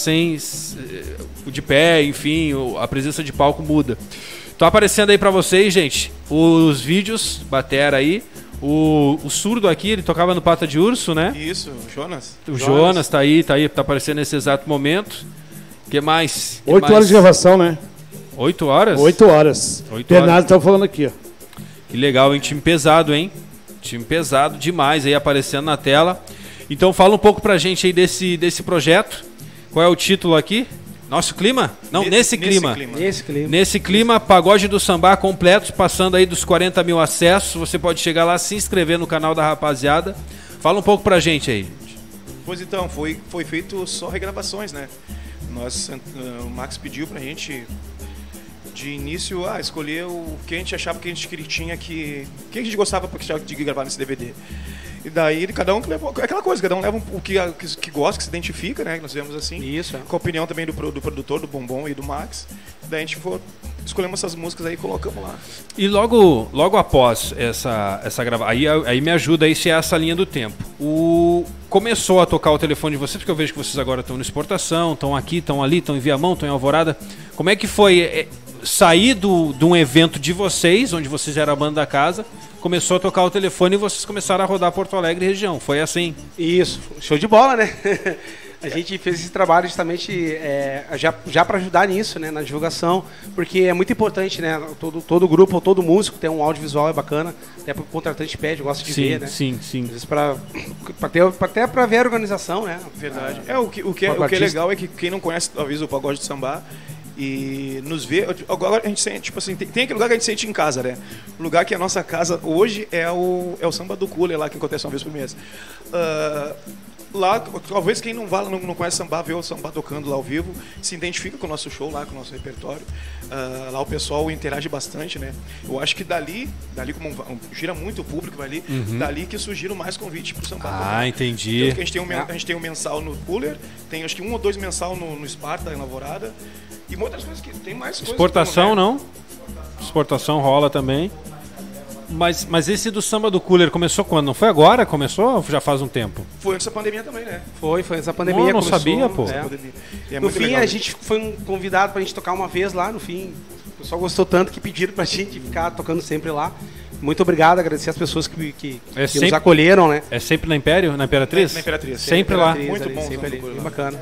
de pé, enfim, a presença de palco muda. Tô aparecendo aí pra vocês, gente, os vídeos, batera aí. O surdo aqui, ele tocava no Pata de Urso, né? Isso, o Jonas. O Jonas tá aí, tá aparecendo nesse exato momento. O que mais? 8 horas de gravação, né? 8 horas? 8 horas. Bernardo tá falando aqui, ó. Que legal, hein? Time pesado, hein? Time pesado demais aí aparecendo na tela. Então fala um pouco pra gente aí desse projeto. Qual é o título aqui? Nosso clima? Não, nesse clima. Nesse clima, Pagode do Sambá completo, passando aí dos 40 mil acessos. Você pode chegar lá, se inscrever no canal da rapaziada. Fala um pouco pra gente aí. Pois então, foi feito só regravações, né? O Max pediu pra gente, de início, escolher o que a gente achava que a gente tinha que a gente gostava de gravar nesse DVD. E daí cada um levou aquela coisa, cada um leva o que gosta, que se identifica, né? Que nós fizemos assim. Isso. Com a opinião também do produtor, do Bombom e do Max. Daí a gente escolhemos essas músicas aí e colocamos lá. E logo após essa gravação, aí me ajuda aí se é essa linha do tempo. Começou a tocar o telefone de vocês, porque eu vejo que vocês agora estão na exportação, estão aqui, estão ali, estão em Viamão, estão em Alvorada. Como é que foi? sair de um evento de vocês, onde vocês eram a banda da casa, começou a tocar o telefone e vocês começaram a rodar Porto Alegre e região. Foi assim? Isso, show de bola, né? A gente fez esse trabalho justamente já para ajudar nisso, né, na divulgação, porque é muito importante, né? Todo grupo ou todo músico tem um audiovisual, é bacana, até porque o contratante pede, gosta de ver, né? Sim. Às vezes até para ver a organização, né? Verdade. O que é legal é que quem não conhece, talvez, o Pagode de Sambá e nos vê. Agora a gente sente, tipo assim, tem aquele lugar que a gente sente em casa, né? O lugar que é a nossa casa hoje é o Samba do Cooler, lá que acontece uma vez por mês. Lá, talvez quem não conhece samba, vê o samba tocando lá ao vivo, se identifica com o nosso show lá, com o nosso repertório. Lá o pessoal interage bastante, né? Eu acho que dali como gira muito o público, vai ali, dali que surgiram mais convites pro samba. Entendi. Tanto que a gente tem um mensal no Cooler, tem acho que 1 ou 2 mensal no Esparta, em Alvorada, e muitas coisas que tem mais coisas. Exportação não? Exportação rola também. Mas esse do Samba do Cooler começou quando? Não foi agora? Começou ou já faz um tempo? Foi antes da pandemia também, né? Foi antes da pandemia. Eu não sabia, pô. No fim, a gente foi convidado pra gente tocar uma vez lá, no fim. O pessoal gostou tanto que pediram pra gente ficar tocando sempre lá. Muito obrigado, agradecer as pessoas que nos acolheram, né? É sempre na Império? Na Imperatriz? Na Imperatriz. Sempre lá. Muito bom. Sempre ali, bem bacana.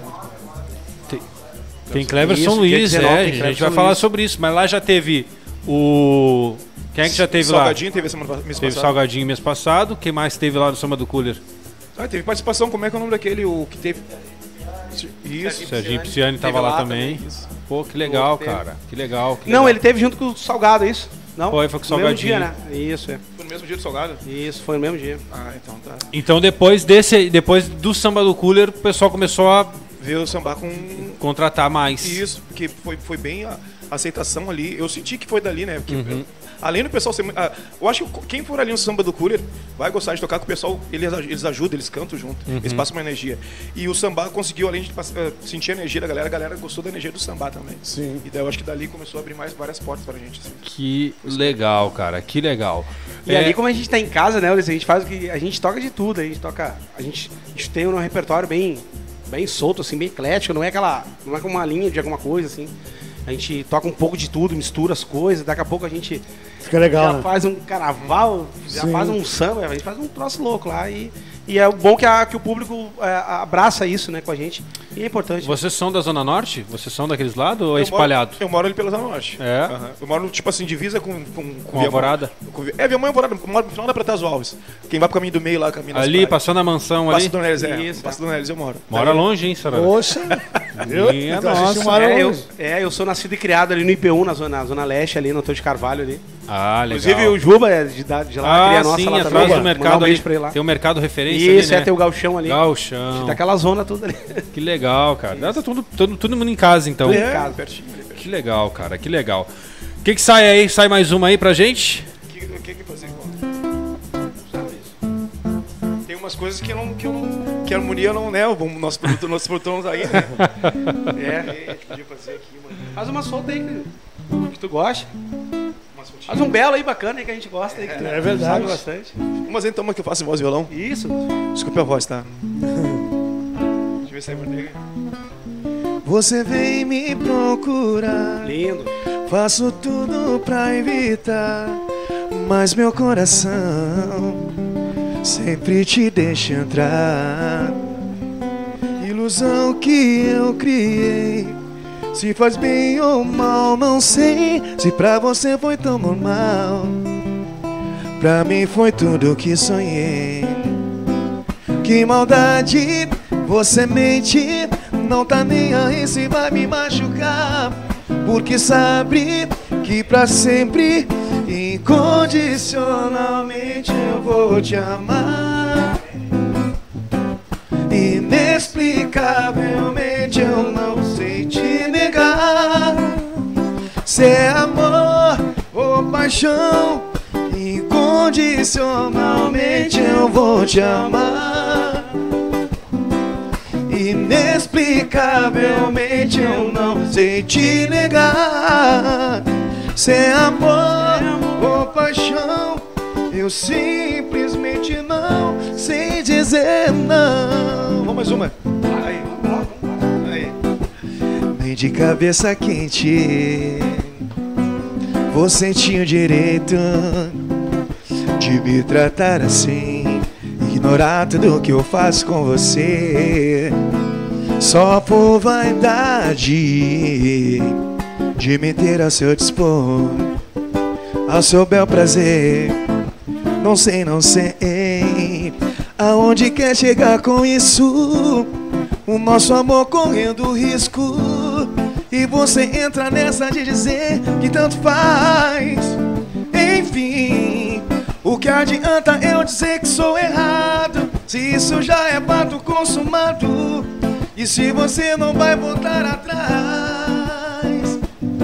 Tem Cleverson Luiz, a gente vai falar sobre isso. Mas lá já teve o... Quem é que já teve lá? Salgadinho teve mês passado. Teve Salgadinho mês passado. Quem mais teve lá no Samba do Cooler? Teve participação. Como é que é o nome daquele? O que teve... Isso. Serginho Pisciani estava lá também. Pô, que legal, cara. Que legal. Não, ele teve junto com o Salgado, isso? Não? Foi com o Salgadinho. No mesmo dia, né? Isso, é. Foi no mesmo dia do Salgado? Isso, foi no mesmo dia. Então tá. Então depois do Samba do Cooler, o pessoal começou a ver o samba contratar mais. Isso, porque foi bem a aceitação ali. Eu senti que foi dali, né? Porque além do pessoal ser... eu acho que quem for ali no Samba do Cooler vai gostar de tocar com o pessoal. Eles ajudam, eles cantam junto. Eles passam uma energia. E o samba conseguiu, além de sentir a energia da galera, a galera gostou da energia do samba também. Sim. E daí eu acho que dali começou a abrir várias portas pra gente. Assim. Que legal, cara. Que legal. E ali, como a gente tá em casa, né, Ulisses, a gente faz o que... A gente toca de tudo. A gente tem um repertório bem solto, assim, bem eclético. Não é uma linha de alguma coisa, assim. A gente toca um pouco de tudo, mistura as coisas, daqui a pouco a gente fica legal, já faz um carnaval, já faz um samba, a gente faz um troço louco lá. E é bom que o público abraça isso, né, com a gente. E é importante. Vocês são da Zona Norte? Vocês são daqueles lados ou é espalhado? Eu moro ali pela Zona Norte. É? Eu moro, tipo assim, divisa com Alvorada? Viamão e Alvorada. Eu moro no final da Pratazo Alves. Quem vai pro caminho do meio lá, caminho ali, passando a mansão ali? Passo do Neres, Passo do Neres eu moro. Mora longe, hein, Sarara? Poxa! Eu sou nascido e criado ali no IPU, na Zona Leste, ali no Antônio de Carvalho ali. Ah, legal. Inclusive o Juba é de lá, cria nossa sim, lá atrás também. do mercado ali. Tem um mercado referência ali, né? Tem o Gauchão ali. Gauchão. Daquela zona toda ali. Que legal, cara. Tá todo mundo em casa, então. Em casa, pertinho. Que legal, cara. Que legal. O que sai aí? Sai mais uma aí pra gente? O que fazer? Tem umas coisas que a harmonia não, né? O nosso produtor não aí, né? A gente podia fazer aqui, mano. Faz uma solta aí, que tu gosta. Faz um belo aí bacana aí que a gente gosta aí. Que tu verdade. Sabe bastante. Mas então uma que eu faço em voz e violão. Isso. Desculpa a voz, tá? Deixa eu ver se é verdade. Você vem me procurar. Lindo. Faço tudo pra evitar, mas meu coração sempre te deixa entrar. Ilusão que eu criei, se faz bem ou mal, não sei. Se pra você foi tão normal, pra mim foi tudo que sonhei. Que maldade, você mente, não tá nem aí se vai me machucar, porque sabe que pra sempre, incondicionalmente eu vou te amar. Inexplicavelmente eu não sei te negar. Se é amor ou paixão, incondicionalmente eu vou te amar. Inexplicavelmente eu não sei te negar. Se é amor ou paixão, eu simplesmente não sei dizer não. Vamos mais uma. Aí. Nem de cabeça quente você tinha o direito de me tratar assim, ignorar tudo que eu faço com você, só por vaidade de me ter a seu dispor, ao seu bel prazer. Não sei aonde quer chegar com isso, o nosso amor correndo risco, e você entra nessa de dizer que tanto faz. Enfim, o que adianta eu dizer que sou errado, se isso já é fato consumado, e se você não vai voltar atrás?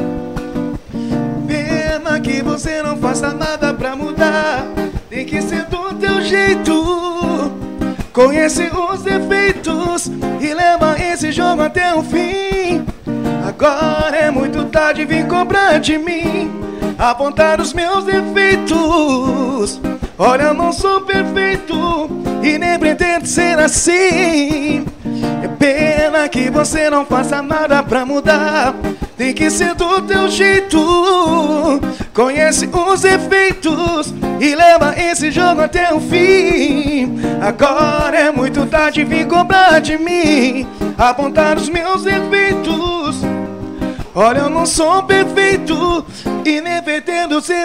Pena que você não faça nada pra mudar, tem que ser do teu jeito. Conhece os defeitos e leva esse jogo até o fim. Agora é muito tarde, vim cobrar de mim, apontar os meus defeitos. Olha, eu não sou perfeito e nem pretendo ser assim. É pena que você não faça nada pra mudar, tem que ser do teu jeito. Conhece os efeitos e leva esse jogo até o fim. Agora é muito tarde, vim cobrar de mim, apontar os meus defeitos. Olha, eu não sou perfeito e nem pretendo ser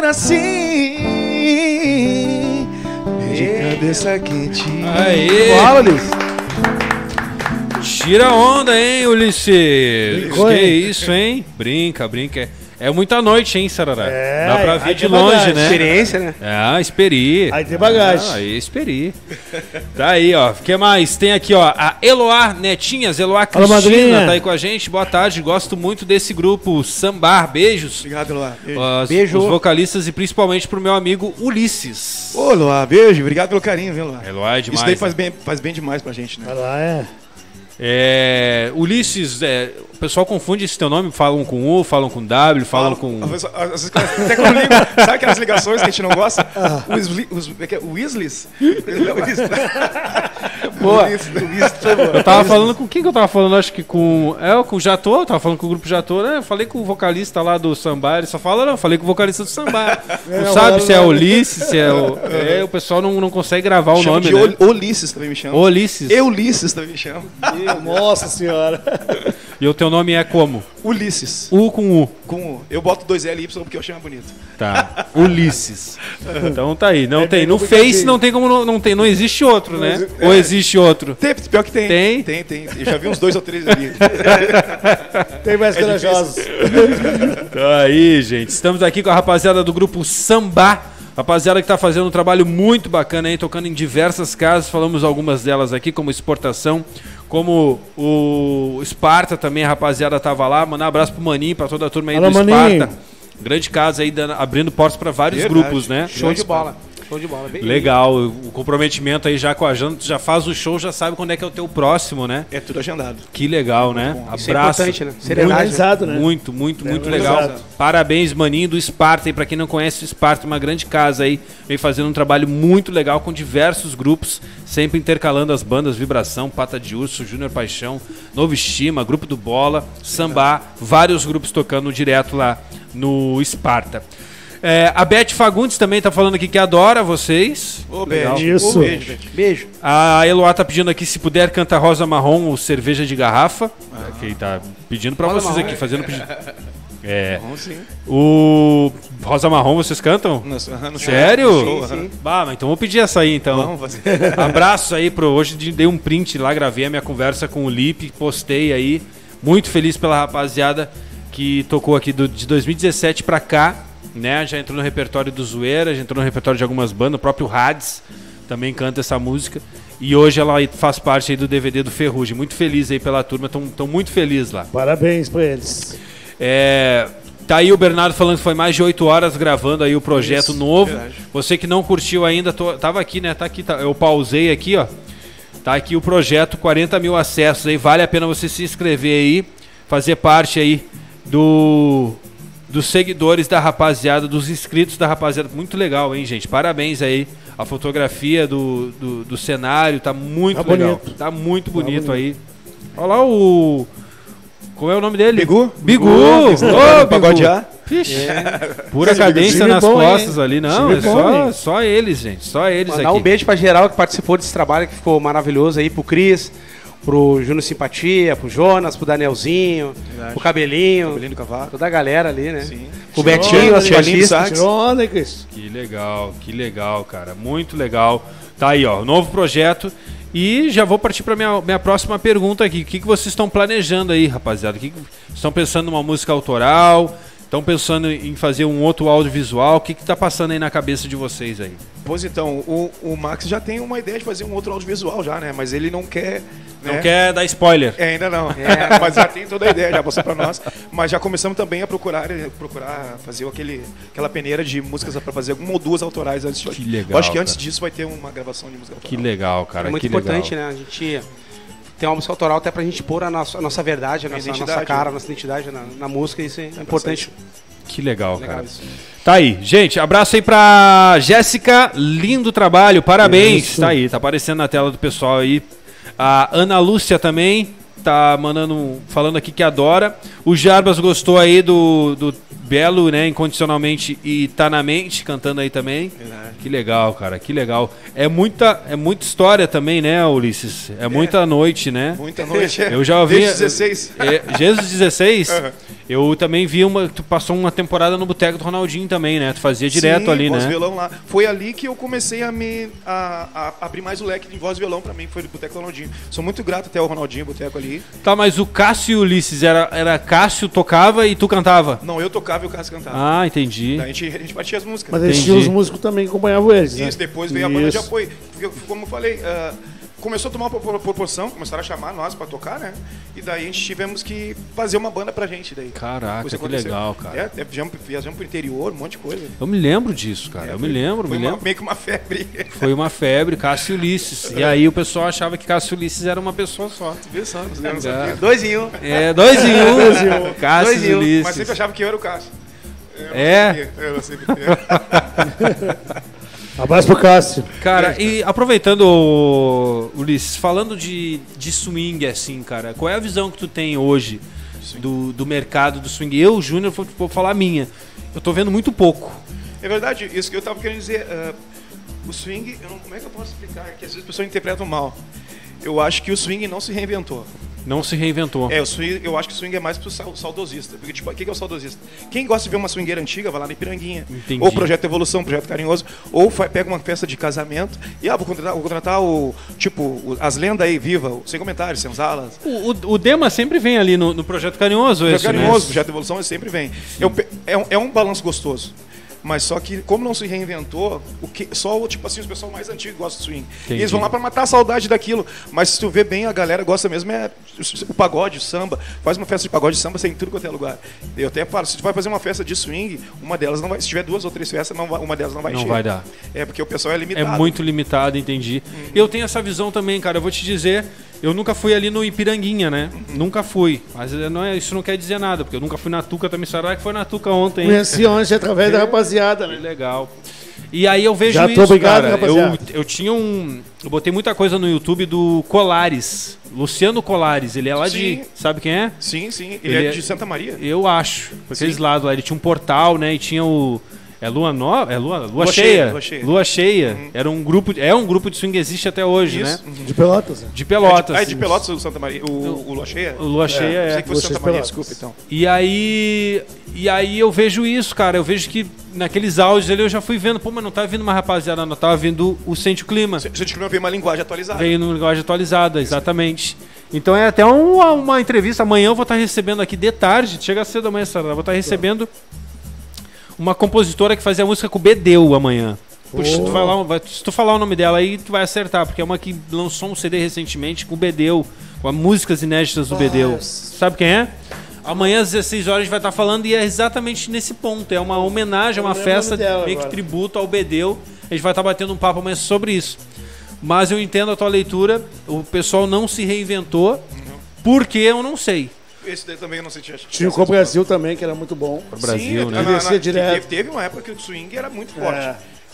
assim. De cabeça quente. Aê! Fala, Ulisses. Tira onda, hein, Ulisses? Brincou, Que hein? isso, hein? Brinca. É muita noite, hein, Sarará? É, dá pra aí ver de tem longe, bagagem. né? Experiência, né? Esperi. Aí tem bagagem. Aí, esperi. Tá aí, ó. O que mais? Tem aqui, ó, a Eloá Netinhas, Eloá Alô, Cristina, madrinha. tá aí com a gente. Boa tarde, gosto muito desse grupo Sambar. Beijos. Obrigado, Luá. Beijo. Os vocalistas e principalmente pro meu amigo Ulisses. Ô, Luá, beijo. Obrigado pelo carinho, viu, Luá? Eloá é demais. Isso daí né? faz bem demais pra gente, né? Vai lá, é. Ulisses, o pessoal confunde esse teu nome, falam com U, falam com W, falam com... Às vezes, até quando ligo, sabe aquelas ligações que a gente não gosta? O Weasleys? Boa. Eu tava falando com quem que eu tava falando? Acho que com o Jatô, eu tava falando com o grupo Jatô, né? Eu falei com o vocalista lá do Samba, ele só fala, não, eu falei com o vocalista do Samba. Não sabe se é Ulisses, se é o... o pessoal não consegue gravar o nome, né? Ulisses também me chama. Ulisses. Ulisses também me chama. Nossa senhora. E o teu nome é como? Ulisses. U com U. Com U. Eu boto 2 L e Y porque eu chamo bonito. Tá. Ulisses. Então tá aí. Não tem. bem No complicadinho. Face não tem como. Não existe outro, né? Ou existe outro? Pior que tem. Tem? Tem. Eu já vi uns 2 ou 3 ali. Tem mais corajosos. Então aí, gente. Estamos aqui com a rapaziada do grupo Samba. Rapaziada que tá fazendo um trabalho muito bacana aí, tocando em diversas casas. Falamos algumas delas aqui, como Exportação, como o Esparta também, a rapaziada tava lá. Mandar um abraço pro Maninho, pra toda a turma aí Alô, do Maninho. Esparta. Grande casa aí, abrindo portas para vários Verdade. grupos, né? Show de bola. Show de bola. Bem Legal, o comprometimento aí já com a Jana, tu já faz o show, já sabe quando é que é o teu próximo, né? É tudo agendado. Que legal, né? Isso é Abraço. importante, né? Muito Seriedade. organizado, né? Muito muito legal. organizado. Parabéns, Maninho do Esparta. E pra quem não conhece o Esparta, uma grande casa aí, vem fazendo um trabalho muito legal com diversos grupos, sempre intercalando as bandas Vibração, Pata de Urso, Júnior Paixão, Novo Estima, Grupo do Bola, Samba, vários grupos tocando direto lá no Esparta. A Beth Fagundes também tá falando aqui que adora vocês. Ô, Legal. Beth. Isso. Ô, beijo, Beth. Beijo. A Eloá tá pedindo aqui se puder canta Rosa Marrom ou Cerveja de Garrafa. Quem tá pedindo pra Rosa vocês Marrom. aqui, fazendo pedido. Vamos sim. O Rosa Marrom vocês cantam? No Sério? show, Sim. Bah, mas então vou pedir essa aí então. Vamos fazer. Abraços aí pro hoje, dei um print lá, gravei a minha conversa com o Lipe, postei aí. Muito feliz pela rapaziada que tocou aqui de 2017 pra cá, né? Já entrou no repertório do Zoeira, já entrou no repertório de algumas bandas, o próprio Hades também canta essa música. E hoje ela faz parte aí do DVD do Ferrugem. Muito feliz aí pela turma, tão muito feliz lá. Parabéns pra eles. Tá aí o Bernardo falando que foi mais de 8 horas gravando aí o projeto Isso, novo. verdade. Você que não curtiu ainda, tava aqui, né? Tá aqui, eu pausei aqui, ó. Tá aqui o projeto, 40 mil acessos aí. Vale a pena você se inscrever aí, fazer parte aí dos seguidores da rapaziada, dos inscritos da rapaziada. Muito legal, hein, gente? Parabéns aí. A fotografia do cenário tá muito Tá legal. bonito. Tá muito bonito aí. Olha lá o... Qual é o nome dele? Bigu? Bigu! Bigu, Ô, Bigu. Bigu! Pura cadência nas costas ali. Não, é só eles, gente. Só eles aqui. Mandar um beijo pra geral que participou desse trabalho, que ficou maravilhoso aí, pro Cris, pro Júnior Simpatia, pro Jonas, pro Danielzinho, pro Cabelinho do Cavalo. Toda a galera ali, né? Sim. O Betinho, as baixistas. Que legal, cara. Muito legal. Tá aí, ó, novo projeto. E já vou partir para minha próxima pergunta aqui. O que vocês estão planejando aí, rapaziada? Estão pensando numa música autoral? Estão pensando em fazer um outro audiovisual? O que está passando aí na cabeça de vocês aí? Pois então, o Max já tem uma ideia de fazer um outro audiovisual já, né? Mas ele não quer... Não quer dar spoiler. Ainda não. Mas já tem toda a ideia, já passou para nós. Mas já começamos também a procurar fazer aquela peneira de músicas para fazer uma ou duas autorais antes de hoje. Que legal. Eu acho que antes disso vai ter uma gravação de música autoral. Que legal, cara. É muito importante, né? A gente tem uma música autoral até pra gente pôr a nossa verdade, a nossa cara, a nossa identidade na música. Isso é importante. Que legal, cara. Isso. Tá aí. Gente, abraço aí pra Jéssica. Lindo trabalho. Parabéns. Isso. Tá aí. Tá aparecendo na tela do pessoal aí. A Ana Lúcia também tá falando aqui que adora. O Jarbas gostou aí do Belo, né? Incondicionalmente e Tá na Mente, cantando aí também. Que legal, cara, que legal. É muita história também, né, Ulisses? É muita noite, né? Muita noite, Eu já ouvi. Desde 16. Desde 16? Eu também vi tu passou uma temporada no Boteco do Ronaldinho também, né? Tu fazia direto ali, voz né? Violão lá. Foi ali que eu comecei a abrir mais o leque de voz e violão pra mim, foi do Boteco do Ronaldinho. Sou muito grato até ao Ronaldinho, Boteco ali. Tá, mas o Cássio e o Ulisses, era Cássio tocava e tu cantava? Não, eu tocava e o Cássio cantava. Ah, entendi. Daí a gente batia as músicas. Mas eles tinham os músicos também que acompanhavam eles, né? Isso, depois veio a banda de apoio. Porque, como eu falei, começou a tomar uma proporção, começaram a chamar nós pra tocar, né? E daí a gente tivemos que fazer uma banda pra gente daí. Caraca, que legal, cara. Viajamos pro interior, um monte de coisa. Eu me lembro disso, cara. Eu me lembro. Meio que uma febre. Foi uma febre, Cássio e Ulisses. E aí o pessoal achava que Cássio e Ulisses era uma pessoa só. Dois em um. Dois em um. Cássio e Ulisses. Mas sempre achava que eu era o Cássio. Eu sempre Abraço pro Cássio. Cara, e aproveitando, Ulisses, falando de swing, assim, cara, qual é a visão que tu tem hoje do mercado do swing? Eu, Júnior, vou falar a minha. Eu tô vendo muito pouco. É verdade, isso que eu tava querendo dizer. O swing, como é que eu posso explicar? Que às vezes as pessoas interpretam mal. Eu acho que o swing não se reinventou. Não se reinventou. O swing, eu acho que o swing é mais pro saudosista. Porque, tipo, o que é o saudosista? Quem gosta de ver uma swingueira antiga, vai lá na Ipiranguinha. Entendi. Ou Projeto Evolução, Projeto Carinhoso. Ou pega uma festa de casamento e vou contratar as lendas aí, viva, sem comentários, senzalas. O Dema sempre vem ali no Projeto Carinhoso. Projeto Carinhoso, Projeto Evolução, ele sempre vem. É um balanço gostoso. Mas só que, como não se reinventou, só os pessoal mais antigos gostam de swing. E eles vão lá pra matar a saudade daquilo. Mas se tu vê bem, a galera gosta mesmo o pagode, o samba. Faz uma festa de pagode e samba sem tudo quanto é lugar. Eu até falo, se tu vai fazer uma festa de swing, uma delas não vai. Se tiver 2 ou 3 festas, uma delas não vai encher. Não vai dar. Porque o pessoal é limitado. É muito limitado, entendi. Eu tenho essa visão também, cara. Eu vou te dizer, eu nunca fui ali no Ipiranguinha, né? Nunca fui. Mas isso não quer dizer nada, porque eu nunca fui na Tuca também. Será que foi na Tuca ontem? Conheci ontem através da rapaziada, né? Legal. E aí eu vejo Já tô obrigado, cara. Rapaziada. Eu tinha eu botei muita coisa no YouTube do Colares. Luciano Colares. Ele é lá de... Sabe quem é? Sim. Ele é de Santa Maria. Eu acho. Por aqueles lados lá. Ele tinha um portal, né? E tinha o... Lua cheia. Lua cheia. Era um grupo, um grupo de swing, existe até hoje, né? De Pelotas. De Pelotas. De Pelotas o Santa Maria. O Lua cheia? O Lua cheia é. Sei que fosse Santa Maria, desculpa então. E aí eu vejo isso, cara. Eu vejo que naqueles áudios ali eu já fui vendo, mas não tava vindo uma rapaziada, não tava vindo o Sente o Clima. Sente o Clima veio uma linguagem atualizada. Veio numa linguagem atualizada, exatamente. Então é até uma entrevista. Amanhã eu vou estar recebendo aqui de tarde, chega cedo amanhã, eu vou estar recebendo uma compositora que fazia música com o Bedeu amanhã. Puxa, se tu falar o nome dela aí, tu vai acertar, porque é uma que lançou um CD recentemente com o Bedeu, com músicas inéditas do Bedeu. Sabe quem é? Amanhã às 16 horas a gente vai estar falando e é exatamente nesse ponto. É uma homenagem, uma festa meio que tributo ao Bedeu. A gente vai estar batendo um papo amanhã sobre isso. Mas eu entendo a tua leitura, o pessoal não se reinventou, porque eu não sei. Esse daí também eu não sentia. Tinha o Brasil também, que era muito bom. O Brasil, sim, né? Direto. Teve uma época que o swing era muito forte.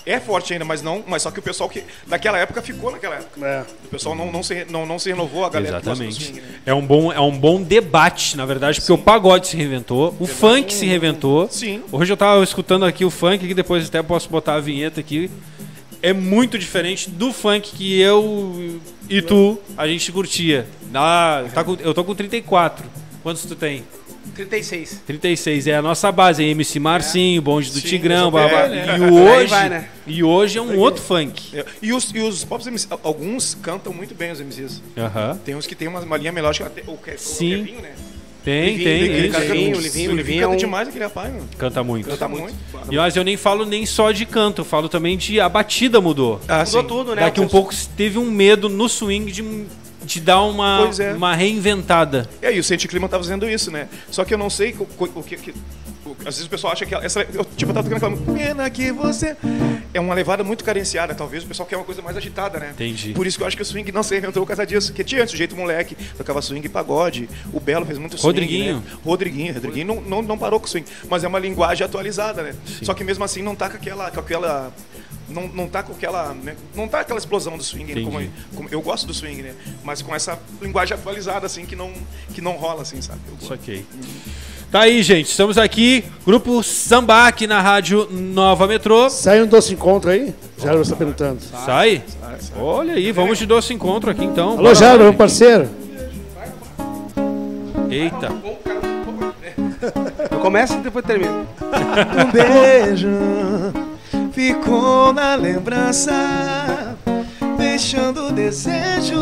É forte ainda, mas só que o pessoal que daquela época ficou naquela época. O pessoal não se renovou, a galera. Exatamente. Que gosta do swing, né? É um bom debate, na verdade, porque o pagode se reinventou, o funk se reinventou. Sim. Hoje eu tava escutando aqui o funk, que depois até posso botar a vinheta aqui. É muito diferente do funk que eu e tu, a gente curtia. Eu tô com 34. Quantos tu tem? 36. 36, é a nossa base, MC Marcinho, Bonde do Tigrão, né? E hoje é um outro funk. E os pop MCs, alguns cantam muito bem os MCs. Tem uns que tem uma linha melódica, o Kevinho, né? Tem. O Livinho canta demais aquele rapaz, mano. Canta muito. Mas eu nem falo nem só de canto, eu falo também de a batida mudou. Mudou tudo, né? Daqui um pouco teve um medo no swing de dar uma reinventada. E o Sente Clima tá fazendo isso, né? Só que eu não sei o que às vezes o pessoal acha que eu tava tocando aquela pena que você é uma levada muito carenciada, talvez o pessoal quer uma coisa mais agitada, né? Entendi. Por isso que eu acho que o swing não se reinventou por causa disso, porque tinha antes o jeito moleque, tocava swing e pagode, o Belo fez muito swing, Rodriguinho. né? Rodriguinho não parou com o swing, mas é uma linguagem atualizada, né? Sim. Só que mesmo assim não tá com aquela não tá com aquela, né? Não tá aquela explosão do swing, né? Como eu gosto do swing, né? Mas com essa linguagem atualizada assim que não rola assim, sabe? Ok. Tá aí, gente. Estamos aqui, Grupo Samba aqui na Rádio Nova Metrô. Sai um doce encontro aí? Jairo está perguntando. Sai? Olha aí, vamos de doce encontro aqui então. Alô, Jairo, meu parceiro. Eita. Eu começo e depois termino. Um beijo ficou na lembrança, deixando o desejo,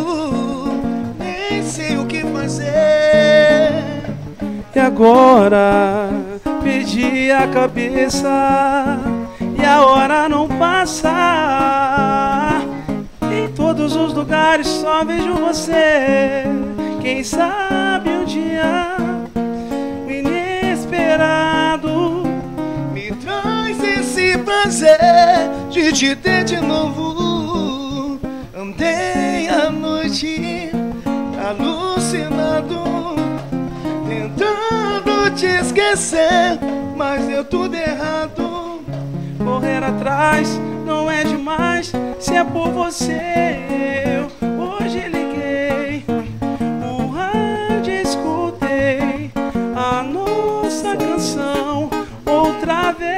nem sei o que fazer. E agora perdi a cabeça e a hora não passa. Em todos os lugares só vejo você. Quem sabe um dia o inesperado me traz esse prazer de te ter de novo. Andei a noite alucinado, tentando te esquecer, mas deu tudo errado. Correr atrás não é demais, se é por você. Eu hoje liguei o rádio, escutei a nossa canção outra vez.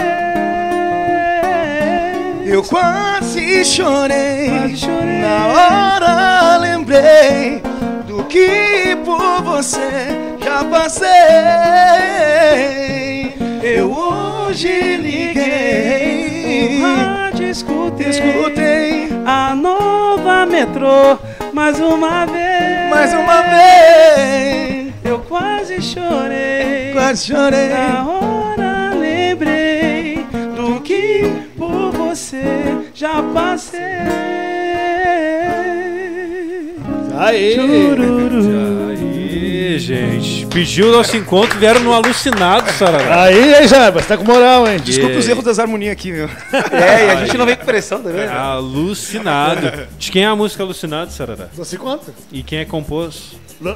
Eu quase chorei, na hora lembrei do que por você já passei. Eu hoje liguei o rádio, escutei a Nova Metrô mais uma vez. Eu quase chorei, na hora lembrei do que por você já passei. Aí, gente. Pediu o nosso encontro, vieram no alucinado, Sarará. Aí, Jarbas, você tá com moral, hein? Desculpa os erros das harmonias aqui, meu. E a gente não vem com pressão também. Alucinado. De quem é a música Alucinado, Sarará? Não se conta. E quem é compôs?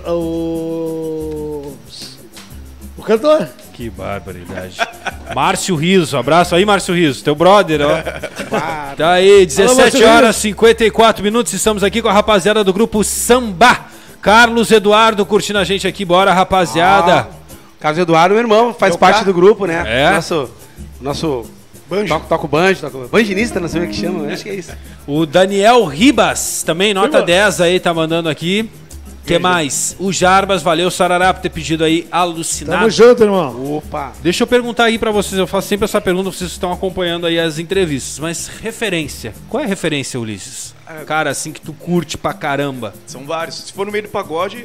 O cantor. Que barbaridade. Márcio Riso, abraço aí, Márcio Riso, teu brother, ó. Tá aí, 17 horas e 54 minutos, estamos aqui com a rapaziada do Grupo Samba. Carlos Eduardo curtindo a gente aqui, bora, rapaziada. Carlos Eduardo, meu irmão, faz parte do grupo, né? É. Nosso banjo. Toca o banjo, banjinista, não sei o que chama, acho que é isso. O Daniel Ribas, também nota 10 aí, tá mandando aqui. O que mais? O Jarbas, valeu, Sarará, por ter pedido aí Alucinado. Tamo junto, irmão. Opa. Deixa eu perguntar aí pra vocês, eu faço sempre essa pergunta, vocês estão acompanhando aí as entrevistas, mas referência, qual é a referência, Ulisses? Cara, assim que tu curte pra caramba. São vários. Se for no meio do pagode,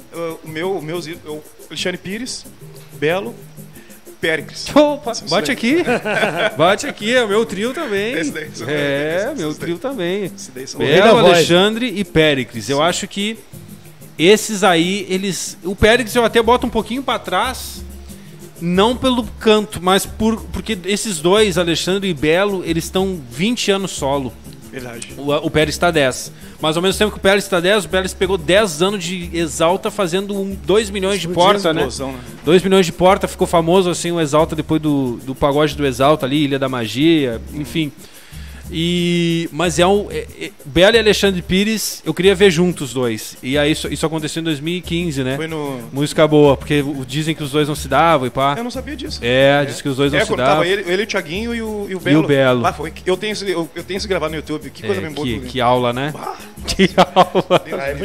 o Alexandre Pires, Belo, Péricles. Opa, bate aqui. Bate aqui, é o meu trio também. Meu trio também. Belo, Alexandre e Péricles. Eu acho que esses aí, o Péricles eu até boto um pouquinho pra trás, não pelo canto, mas porque esses dois, Alexandre e Belo, eles estão 20 anos solo. Verdade. O Pérez está 10. Mas ao mesmo tempo que o Pérez está 10, o Pérez pegou 10 anos de Exalta fazendo 2 milhões de porta, né? 2 milhões de porta, ficou famoso assim o Exalta depois do pagode do Exalta ali, Ilha da Magia, enfim. Mas Bela e Alexandre Pires, eu queria ver juntos os dois. E aí isso aconteceu em 2015, né? Foi no... Música boa, porque dizem que os dois não se davam e pá. Eu não sabia disso. Diz que os dois não se quando davam. tava ele, o Thiaguinho e o Belo. E o Belo. Eu tenho isso gravado no YouTube. Que coisa bem boa. Que aula, né? Que aula.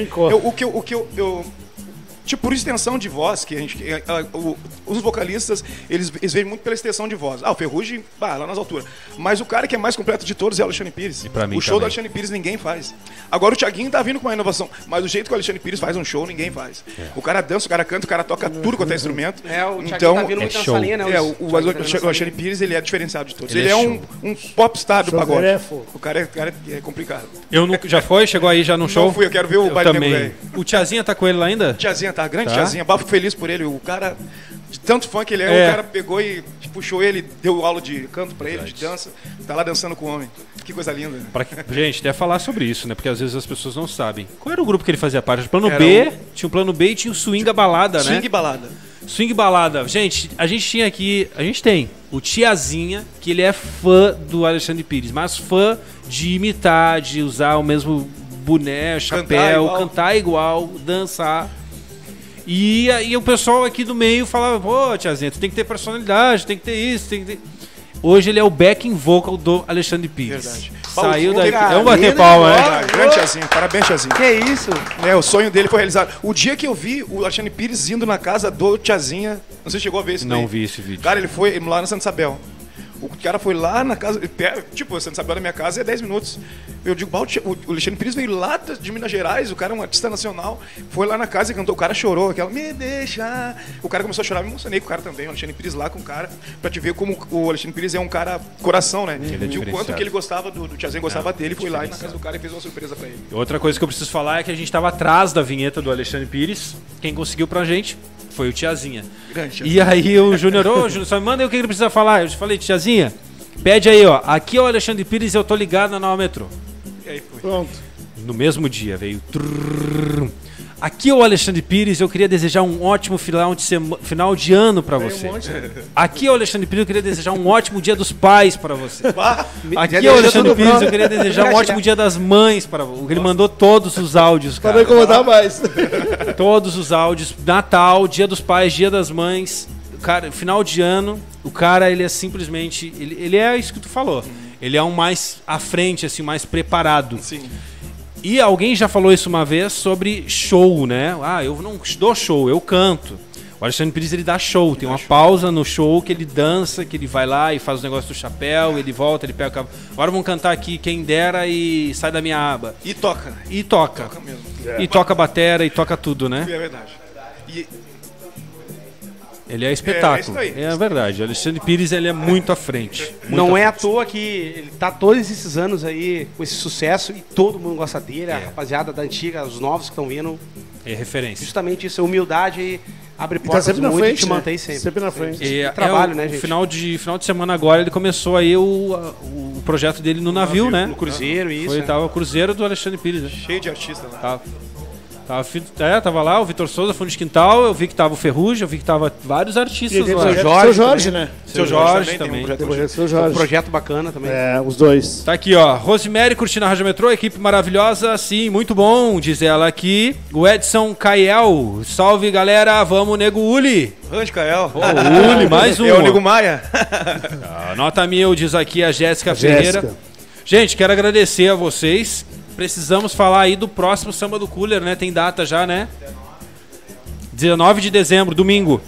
Tipo, por extensão de voz, que a gente, os vocalistas, eles veem muito pela extensão de voz. O Ferrugem, lá nas alturas. Mas o cara que é mais completo de todos é o Alexandre Pires. E pra mim o show do Alexandre Pires ninguém faz. Agora o Thiaguinho tá vindo com uma inovação, mas do jeito que o Alexandre Pires faz um show, ninguém faz. O cara dança, o cara canta, o cara toca tudo quanto é instrumento. O Thiaguinho tá vindo muito na linha, né? O Alexandre Pires, ele é diferenciado de todos. Ele é um popstar do pagode. O cara é complicado. Já foi? Chegou aí já no show? Não fui, eu quero ver o baile também. Velho. O Tiazinha tá com ele lá ainda? Tiazinha tá, grande Tiazinha, bafo feliz por ele. O cara, de tanto fã que ele é, o cara pegou e puxou ele, deu aula de canto pra ele, de dança, tá lá dançando com o homem. Que coisa linda. Gente, até falar sobre isso, né? Porque às vezes as pessoas não sabem. Qual era o grupo que ele fazia parte? Plano B, tinha o Plano B e tinha o Swing Balada, né? Swing Balada. Swing Balada. Gente, a gente tem o Tiazinha, que ele é fã do Alexandre Pires, mas fã de imitar, de usar o mesmo boné, chapéu, cantar igual, dançar. E o pessoal aqui do meio falava, pô, Tiazinha, tu tem que ter personalidade, tem que ter isso, tem que ter... Hoje ele é o backing vocal do Alexandre Pires. Verdade. Saiu daqui. Vamos bater palma, né? Grande Tiazinho, parabéns, Tiazinho. Que isso? O sonho dele foi realizado. O dia que eu vi o Alexandre Pires indo na casa do Tiazinha, não sei se chegou a ver isso. Não vi esse vídeo. Cara, ele foi lá na Santa Isabel. O cara foi lá na casa, tipo, Santa Isabel da minha casa é 10 minutos. Eu digo, o Alexandre Pires veio lá de Minas Gerais, o cara é um artista nacional, foi lá na casa e cantou, o cara chorou, me deixa. O cara começou a chorar, me emocionei com o cara também, o Alexandre Pires lá com o cara, pra te ver como o Alexandre Pires é um cara coração, né? E o quanto que ele gostava do Tiazinho, gostava dele, foi lá na casa do cara e fez uma surpresa pra ele. Outra coisa que eu preciso falar é que a gente tava atrás da vinheta do Alexandre Pires, quem conseguiu pra gente foi o Tiazinha. Grande Tiazinha. E aí o Júnior, Júnior, só me manda aí o que ele precisa falar. Eu falei, Tiazinha, pede aí, ó. Aqui é o Alexandre Pires e eu tô ligado na Nova Metrô. E aí foi. Pronto. No mesmo dia veio. Aqui é o Alexandre Pires, eu queria desejar um ótimo final de ano pra você. Aqui é o Alexandre Pires, eu queria desejar um ótimo Dia dos Pais pra você. Aqui é o Alexandre Pires, eu queria desejar um ótimo Dia das Mães pra você. Ele mandou todos os áudios, cara. Pra não incomodar mais. Todos os áudios. Natal, Dia dos Pais, Dia das Mães. Cara, final de ano, o cara, ele é simplesmente... Ele é isso que tu falou. Ele é um mais à frente, assim, mais preparado. Sim. E alguém já falou isso uma vez sobre show, né? Eu não dou show, eu canto. O Alexandre Pires, ele dá show. Tem uma pausa no show que ele dança, que ele vai lá e faz o negócio do chapéu, ele volta, ele pega o cabo. Agora vamos cantar aqui Quem Dera e Sai da Minha Aba. E toca. E toca. Toca mesmo. E toca batera e toca tudo, né? É verdade. Ele é espetáculo. É verdade. O Alexandre Pires, ele é muito à frente. Não é à toa que ele tá todos esses anos aí com esse sucesso e todo mundo gosta dele, a rapaziada da antiga, os novos que estão vindo. É referência. Justamente isso, a humildade abre portas sempre muito na frente, e te mantém sempre. Sempre na frente. Trabalho, né, gente? Final de semana agora ele começou aí o projeto dele no navio, né? No cruzeiro, isso. Tava o cruzeiro do Alexandre Pires, né? Cheio de artistas lá. Tava lá o Vitor Souza, fundo de quintal, eu vi que tava o Ferrugem, eu vi que tava vários artistas lá. Seu Jorge, né? Seu Jorge também. Um projeto bacana também. Os dois. Tá aqui, ó. Rosemary curtindo a Rádio Metrô, equipe maravilhosa, sim, muito bom, diz ela aqui. O Edson Cael, salve galera, vamos Nego Uli. Grande Cael. Uli, mais um. É o Nego Maia. Nota 1000, diz aqui a Jéssica Ferreira. Gente, quero agradecer a vocês. Precisamos falar aí do próximo Samba do Cooler, né? Tem data já, né? 19 de dezembro, domingo.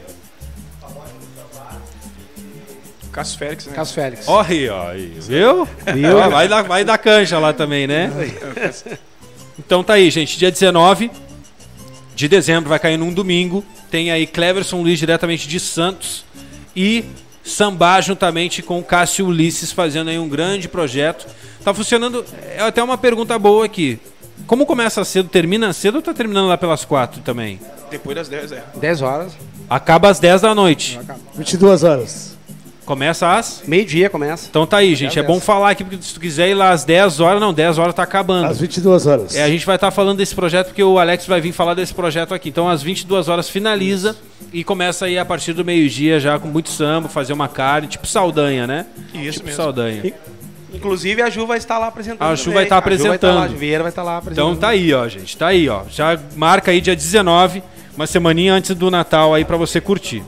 Cássio Félix, né? Cássio Félix. Ó, viu? Vai dar canja lá também, né? Então tá aí, gente. Dia 19 de dezembro, vai cair num domingo. Tem aí Cleverson Luiz diretamente de Santos e Sambá juntamente com Cássio Ulisses fazendo aí um grande projeto. Tá funcionando, é até uma pergunta boa aqui. Como começa cedo, termina cedo ou tá terminando lá pelas 4 também? Depois das 10, 10 horas. Acaba às 10 da noite. 22 horas. Começa às? Meio-dia começa. Então tá aí, gente. É bom falar aqui, porque se tu quiser ir lá às 10 horas, não, 10 horas tá acabando. Às 22 horas. A gente vai estar falando desse projeto, porque o Alex vai vir falar desse projeto aqui. Então às 22 horas finaliza e começa aí a partir do meio-dia já com muito samba, fazer uma carne, tipo Saldanha, né? Isso tipo mesmo. Saldanha. Inclusive a Ju vai estar lá apresentando. A Ju vai estar apresentando. A Vieira vai estar lá apresentando. Então tá aí, ó, gente. Tá aí, ó. Já marca aí dia 19, uma semaninha antes do Natal aí pra você curtir.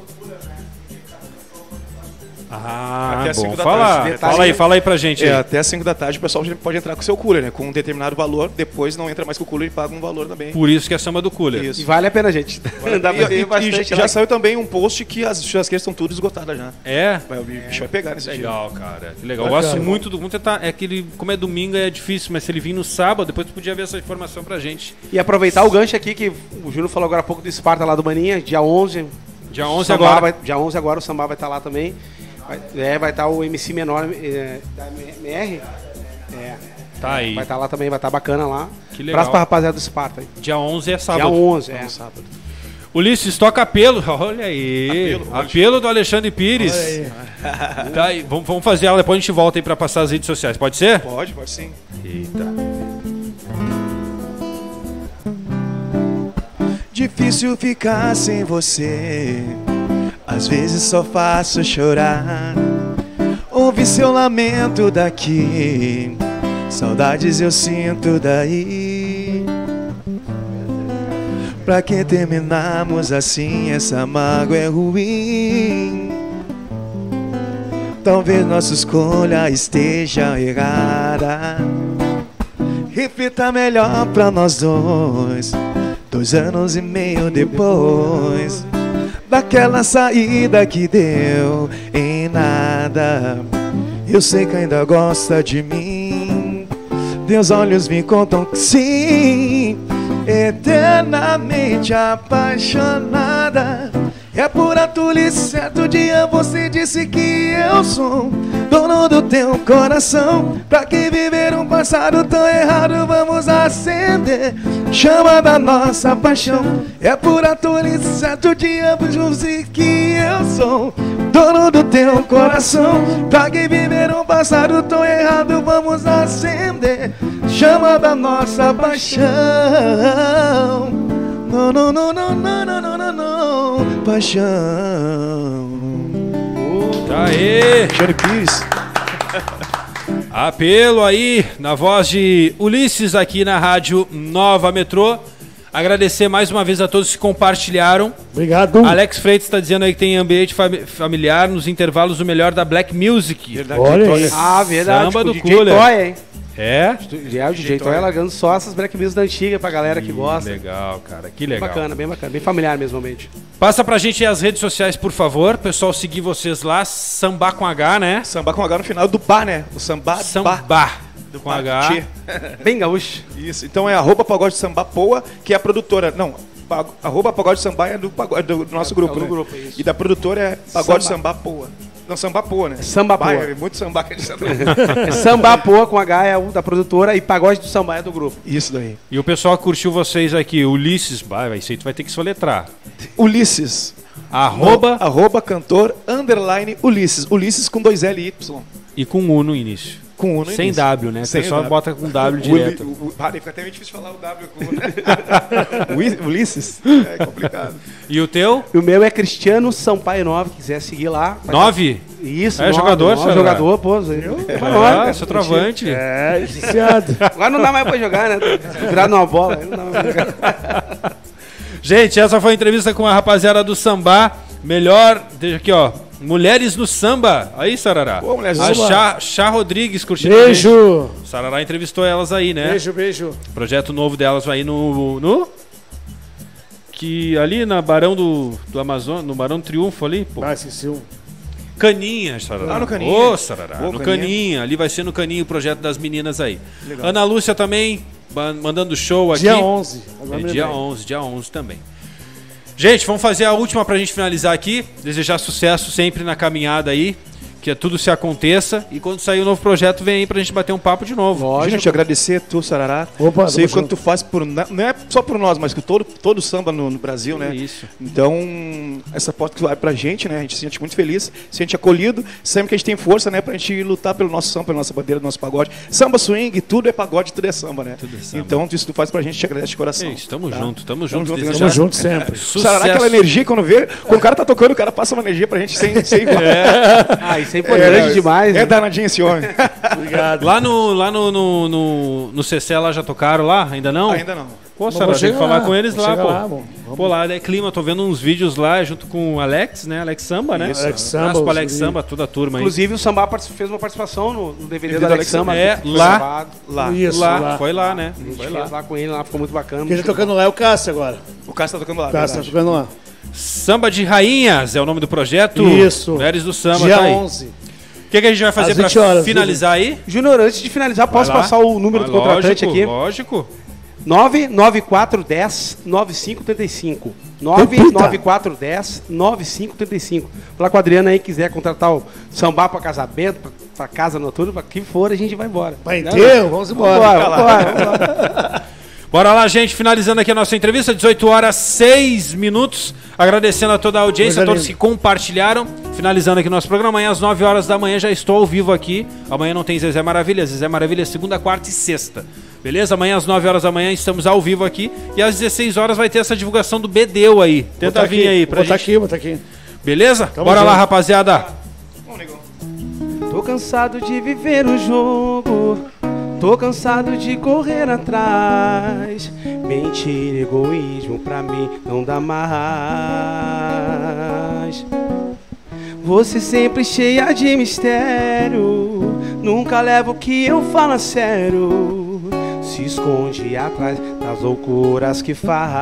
Ah, bom. Fala aí pra gente. Até às 5 da tarde o pessoal pode entrar com o seu cooler, né? Com um determinado valor, depois não entra mais com o cooler e paga um valor também. Por isso que é samba do cooler. Isso. E vale a pena, gente. E já saiu também um post que as churrasqueiras estão tudo esgotadas já. É? O bicho vai pegar nesse legal, dia. Cara. Que legal. Eu gosto muito do... É que ele, como é domingo é difícil, mas se ele vir no sábado, depois tu podia ver essa informação pra gente. E aproveitar o gancho aqui, que o Júnior falou agora há pouco do Esparta lá do Maninha, dia 11. Dia 11 agora. Dia 11 agora o Sambá vai estar lá também. Vai estar o MC Menor da MR. Tá aí. Vai estar lá também, vai estar bacana lá. Que legal. Abraço pra rapaziada do Esparta aí. Dia 11 é sábado. Dia 11, é sábado. Ulisses, toca apelo. Olha aí. Apelo do Alexandre Pires. Tá aí. Vamos fazer ela, depois a gente volta aí pra passar as redes sociais. Pode ser? Pode sim. Eita. Difícil ficar sem você. Às vezes só faço chorar. Ouvi seu lamento daqui. Saudades eu sinto daí. Pra que terminarmos assim? Essa mágoa é ruim. Talvez nossa escolha esteja errada. Reflita melhor pra nós dois. 2 anos e meio depois daquela saída que deu em nada. Eu sei que ainda gosta de mim. Teus olhos me contam que sim. Eternamente apaixonada. É pura tolice, certo dia você disse que eu sou dono do teu coração. Pra que viver um passado tão errado? Vamos acender chama da nossa paixão. É pura tolice, certo dia você disse que eu sou dono do teu coração. Pra que viver um passado tão errado? Vamos acender chama da nossa paixão. Não, não, não, não, não, não, não, não, não. Paixão. Tá aí. Alexandre Pires. Apelo aí, na voz de Ulisses aqui na Rádio Nova Metrô. Agradecer mais uma vez a todos que compartilharam. Obrigado. Alex Freitas está dizendo aí que tem ambiente familiar nos intervalos o melhor da Black Music. Verdade. Olha isso. Ah, verdade. Samba do DJ cooler. Toy, hein? É? O DJ Toy largando só essas Black Music da antiga pra galera que gosta. Legal, cara. Que legal. Bem bacana. Bem familiar mesmo, mente. Passa pra gente as redes sociais, por favor. Pessoal, seguir vocês lá. Samba com H, né? Samba com H no final do bar, né? O samba do com H. Bem gaúcho. Isso. Então é @pagode samba poa, que é a produtora. Não, @pagode samba é do nosso grupo, né? Grupo, isso. E da produtora é pagode samba poa. Não, samba poa, né? Samba poa. É muito samba que a gente Samba poa com H é o da produtora e pagode do samba é do grupo. Isso daí. E o pessoal que curtiu vocês aqui, Ulisses, isso aí tu vai ter que soletrar. Ulisses. Arroba cantor _ Ulisses. Ulisses com 2 L e Y. E com U no início. Com U no sem início. W, né? O pessoal W. bota com W direto. Fica até meio difícil falar o W com U, né? Ulisses? É complicado. E o teu? E o meu é Cristiano Sampaio 9, se quiser seguir lá. 9? Isso, é 9, jogador, senhor. Jogador, pô. Sou travante. É, viciado. Agora não dá mais pra jogar, né? Virado numa bola, não dá mais pra jogar. Gente, essa foi a entrevista com a rapaziada do Sambá. Melhor, deixa aqui, ó. Mulheres no Samba. Aí, Sarará. Pô, Mulheres no Samba. Chá Rodrigues curtindo. Beijo. Sarará entrevistou elas aí, né? Beijo. Projeto novo delas vai no que ali na Barão do Amazonas, no Barão do Triunfo ali, pô. Esqueci um. Caninha, Sarará. No Caninha. Ô, Sarará. No Caninha. Ali vai ser no Caninha o projeto das meninas aí. Legal. Ana Lúcia também, mandando show aqui. Dia 11. Dia 11 também. Gente, vamos fazer a última pra gente finalizar aqui. Desejar sucesso sempre na caminhada aí. Que tudo se aconteça. E quando sair o novo projeto, vem aí pra gente bater um papo de novo. Lógico. Gente, agradecer tu, Sarará. Opa, sei quanto tu faz por... Não é só por nós, mas que todo samba no Brasil, né? Isso. Então, essa porta que vai pra gente, né? A gente se sente muito feliz, se sente acolhido. Sempre que a gente tem força, né? Pra gente lutar pelo nosso samba, pela nossa bandeira, do nosso pagode. Samba, swing, tudo é pagode, tudo é samba, né? Tudo é samba. Então, isso tu faz pra gente, te agradece de coração. Isso, tamo junto. Tamo junto sempre. Sarará, aquela energia, quando o cara tá tocando, o cara passa uma energia pra gente sem igual. Isso Isso é importante demais. É danadinho esse homem. Obrigado. Lá no CC lá já tocaram lá? Ainda não? Ainda não. Pô, Sarah, tem que falar com eles lá, pô. Vamos. Pô, lá é clima, tô vendo uns vídeos lá junto com o Alex, né? Alex Samba, né? Alex Samba. Abraço pro Alex Samba, toda a turma aí. Inclusive o Samba fez uma participação no DVD do Alex Samba. É, foi lá. gravado. Isso, Lá, foi lá, né? A gente Foi fez lá com ele, lá ficou muito bacana. Quem tá tocando lá é o Cássio agora. O Cássio tá tocando lá. O Cássio tá verdade. tocando lá. Samba de Rainhas é o nome do projeto. Isso. Mulheres do Samba, Dia tá aí. 11. O que a gente vai fazer Às pra 20 horas, finalizar aí? Júnior, antes de finalizar, posso Vai lá. passar o número do contratante aqui? Lógico. 99410-9535. 99410-9535. Falar com a Adriana aí, quiser contratar o Samba pra casamento, pra casa noturna, pra quem for, a gente vai embora. Pra enterro, vamos embora. Vambora. Bora lá, gente, finalizando aqui a nossa entrevista, 18 horas 6 minutos. Agradecendo a toda a audiência, a todos que compartilharam. Finalizando aqui o nosso programa. Amanhã às 9 horas da manhã já estou ao vivo aqui. Amanhã não tem Zezé Maravilha. Zezé Maravilha é segunda, quarta e sexta. Beleza? Amanhã às 9 horas da manhã estamos ao vivo aqui. E às 16 horas vai ter essa divulgação do Bedeu aí. Tenta vir aí pra gente. Vou tá aqui. Beleza? Tamo Bora lá, junto. rapaziada. Tô cansado de viver um jogo. Tô cansado de correr atrás. Mentira, egoísmo pra mim não dá mais. Você sempre cheia de mistério. Nunca leva o que eu falo a sério. Se esconde atrás das loucuras que faz.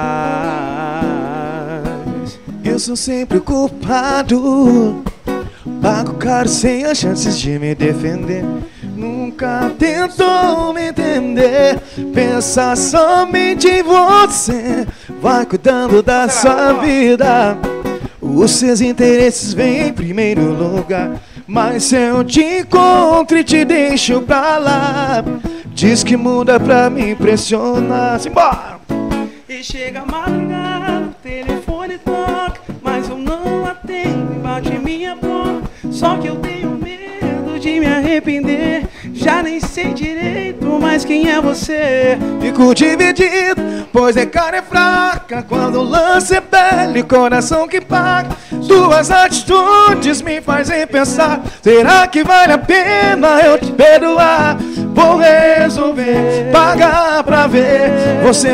Eu sou sempre o culpado. Pago caro sem as chances de me defender. Nunca tentou me entender. Pensa somente em você. Vai cuidando da sua vida. Os seus interesses vêm em primeiro lugar. Mas se eu te encontro e te deixo pra lá, diz que muda pra me impressionar. Simbora! E chega a madrugada, o telefone toca, mas eu não atendo e bate minha porta. Só que eu tenho medo de me arrepender. Já nem sei direito mais quem é você. Fico dividido, pois é cara é fraca. Quando o lance é pele, coração que paga. Suas atitudes me fazem pensar: será que vale a pena eu te perdoar? Vou resolver, pagar pra ver você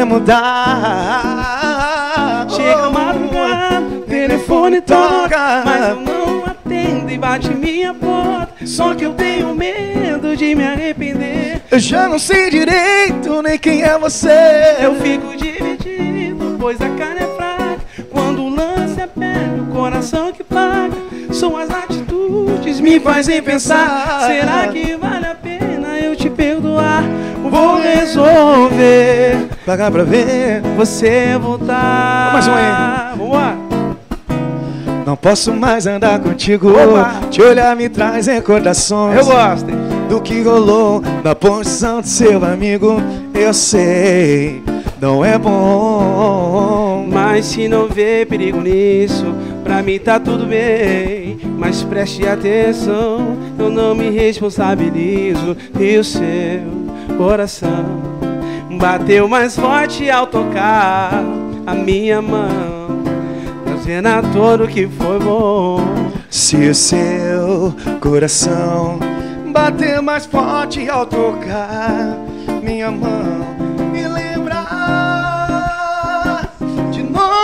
mudar. Chega a madrugada, o telefone toca, mas eu não atendo e bate minha porta. Só que eu tenho medo de me arrepender. Eu já não sei direito nem quem é você. Eu fico dividido, pois a carne é fraca. Quando o lance é pele, o coração que paga. Suas atitudes me fazem pensar: será que vale a pena eu te perdoar? Vou resolver, Pagar pra ver. você voltar. Mais um aí. Vamos lá. Não posso mais andar contigo. Opa. Te olhar me traz recordações. Eu gosto, hein? Do que rolou na posição de seu amigo. Eu sei, não é bom. Mas se não vê perigo nisso, pra mim tá tudo bem. Mas preste atenção, eu não me responsabilizo. E o seu coração bateu mais forte ao tocar a minha mão, trazendo à tona o que foi bom. Se o seu coração bater mais forte ao tocar minha mão e lembrar de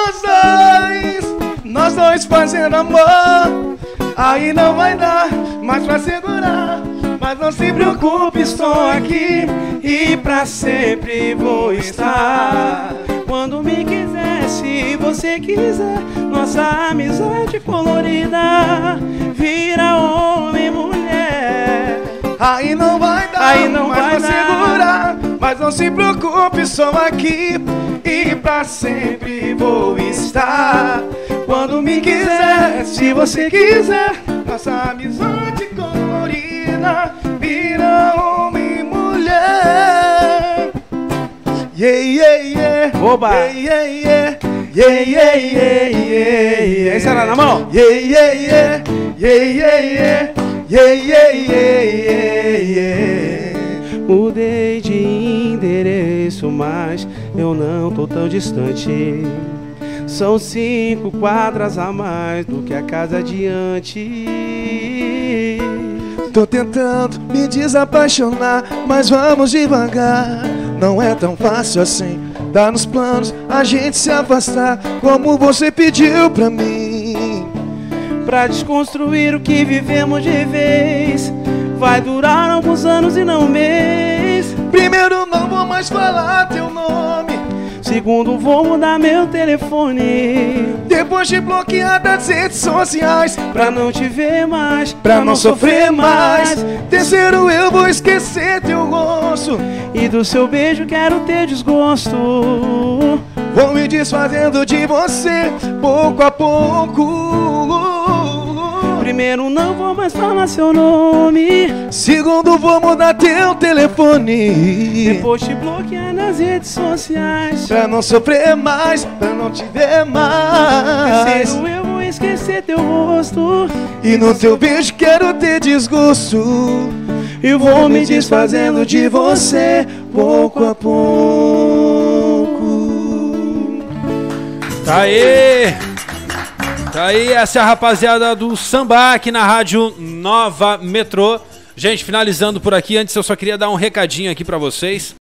nós dois fazendo amor, aí não vai dar mais pra segurar. Mas não se preocupe, estou aqui e pra sempre vou estar. Quando me quiser, se você quiser, nossa amizade colorida vira homem e mulher. Aí não vai dar, aí não mais vai pra dar. segurar. Mas não se preocupe, estou aqui e pra sempre vou estar. Quando me quiser, se você quiser, nossa amizade colorida vira homem e mulher. Yeah, yeah, yeah. Oba! Yeah, yeah, yeah. Yeah, yeah, yeah, yeah, yeah. Esse era na mão? Yeah, yeah, yeah. Yeah, yeah, yeah. Yeah, yeah, yeah, yeah, yeah. Mudei de endereço, mas eu não tô tão distante. São 5 quadras a mais do que a casa adiante. Tô tentando me desapaixonar, mas vamos devagar. Não é tão fácil assim, tá nos planos a gente se afastar, como você pediu pra mim. Pra desconstruir o que vivemos de vez, vai durar alguns anos e não um mês. Primeiro, não vou mais falar teu nome. Segundo, vou mudar meu telefone. Depois de bloquear das redes sociais, pra não te ver mais, pra não sofrer mais. Terceiro, eu vou esquecer teu rosto, e do seu beijo quero ter desgosto. Vou me desfazendo de você, pouco a pouco. Primeiro, não vou mais falar seu nome. Segundo, vou mudar teu telefone. Depois te bloquear nas redes sociais, pra não sofrer mais, pra não te ver mais. Terceiro, eu vou esquecer teu rosto, e no teu beijo quero ter desgosto. E vou me desfazendo de você, pouco a pouco. Tá aí! Tá aí, essa é a rapaziada do Samba aqui na Rádio Nova Metrô. Gente, finalizando por aqui, antes eu só queria dar um recadinho aqui pra vocês.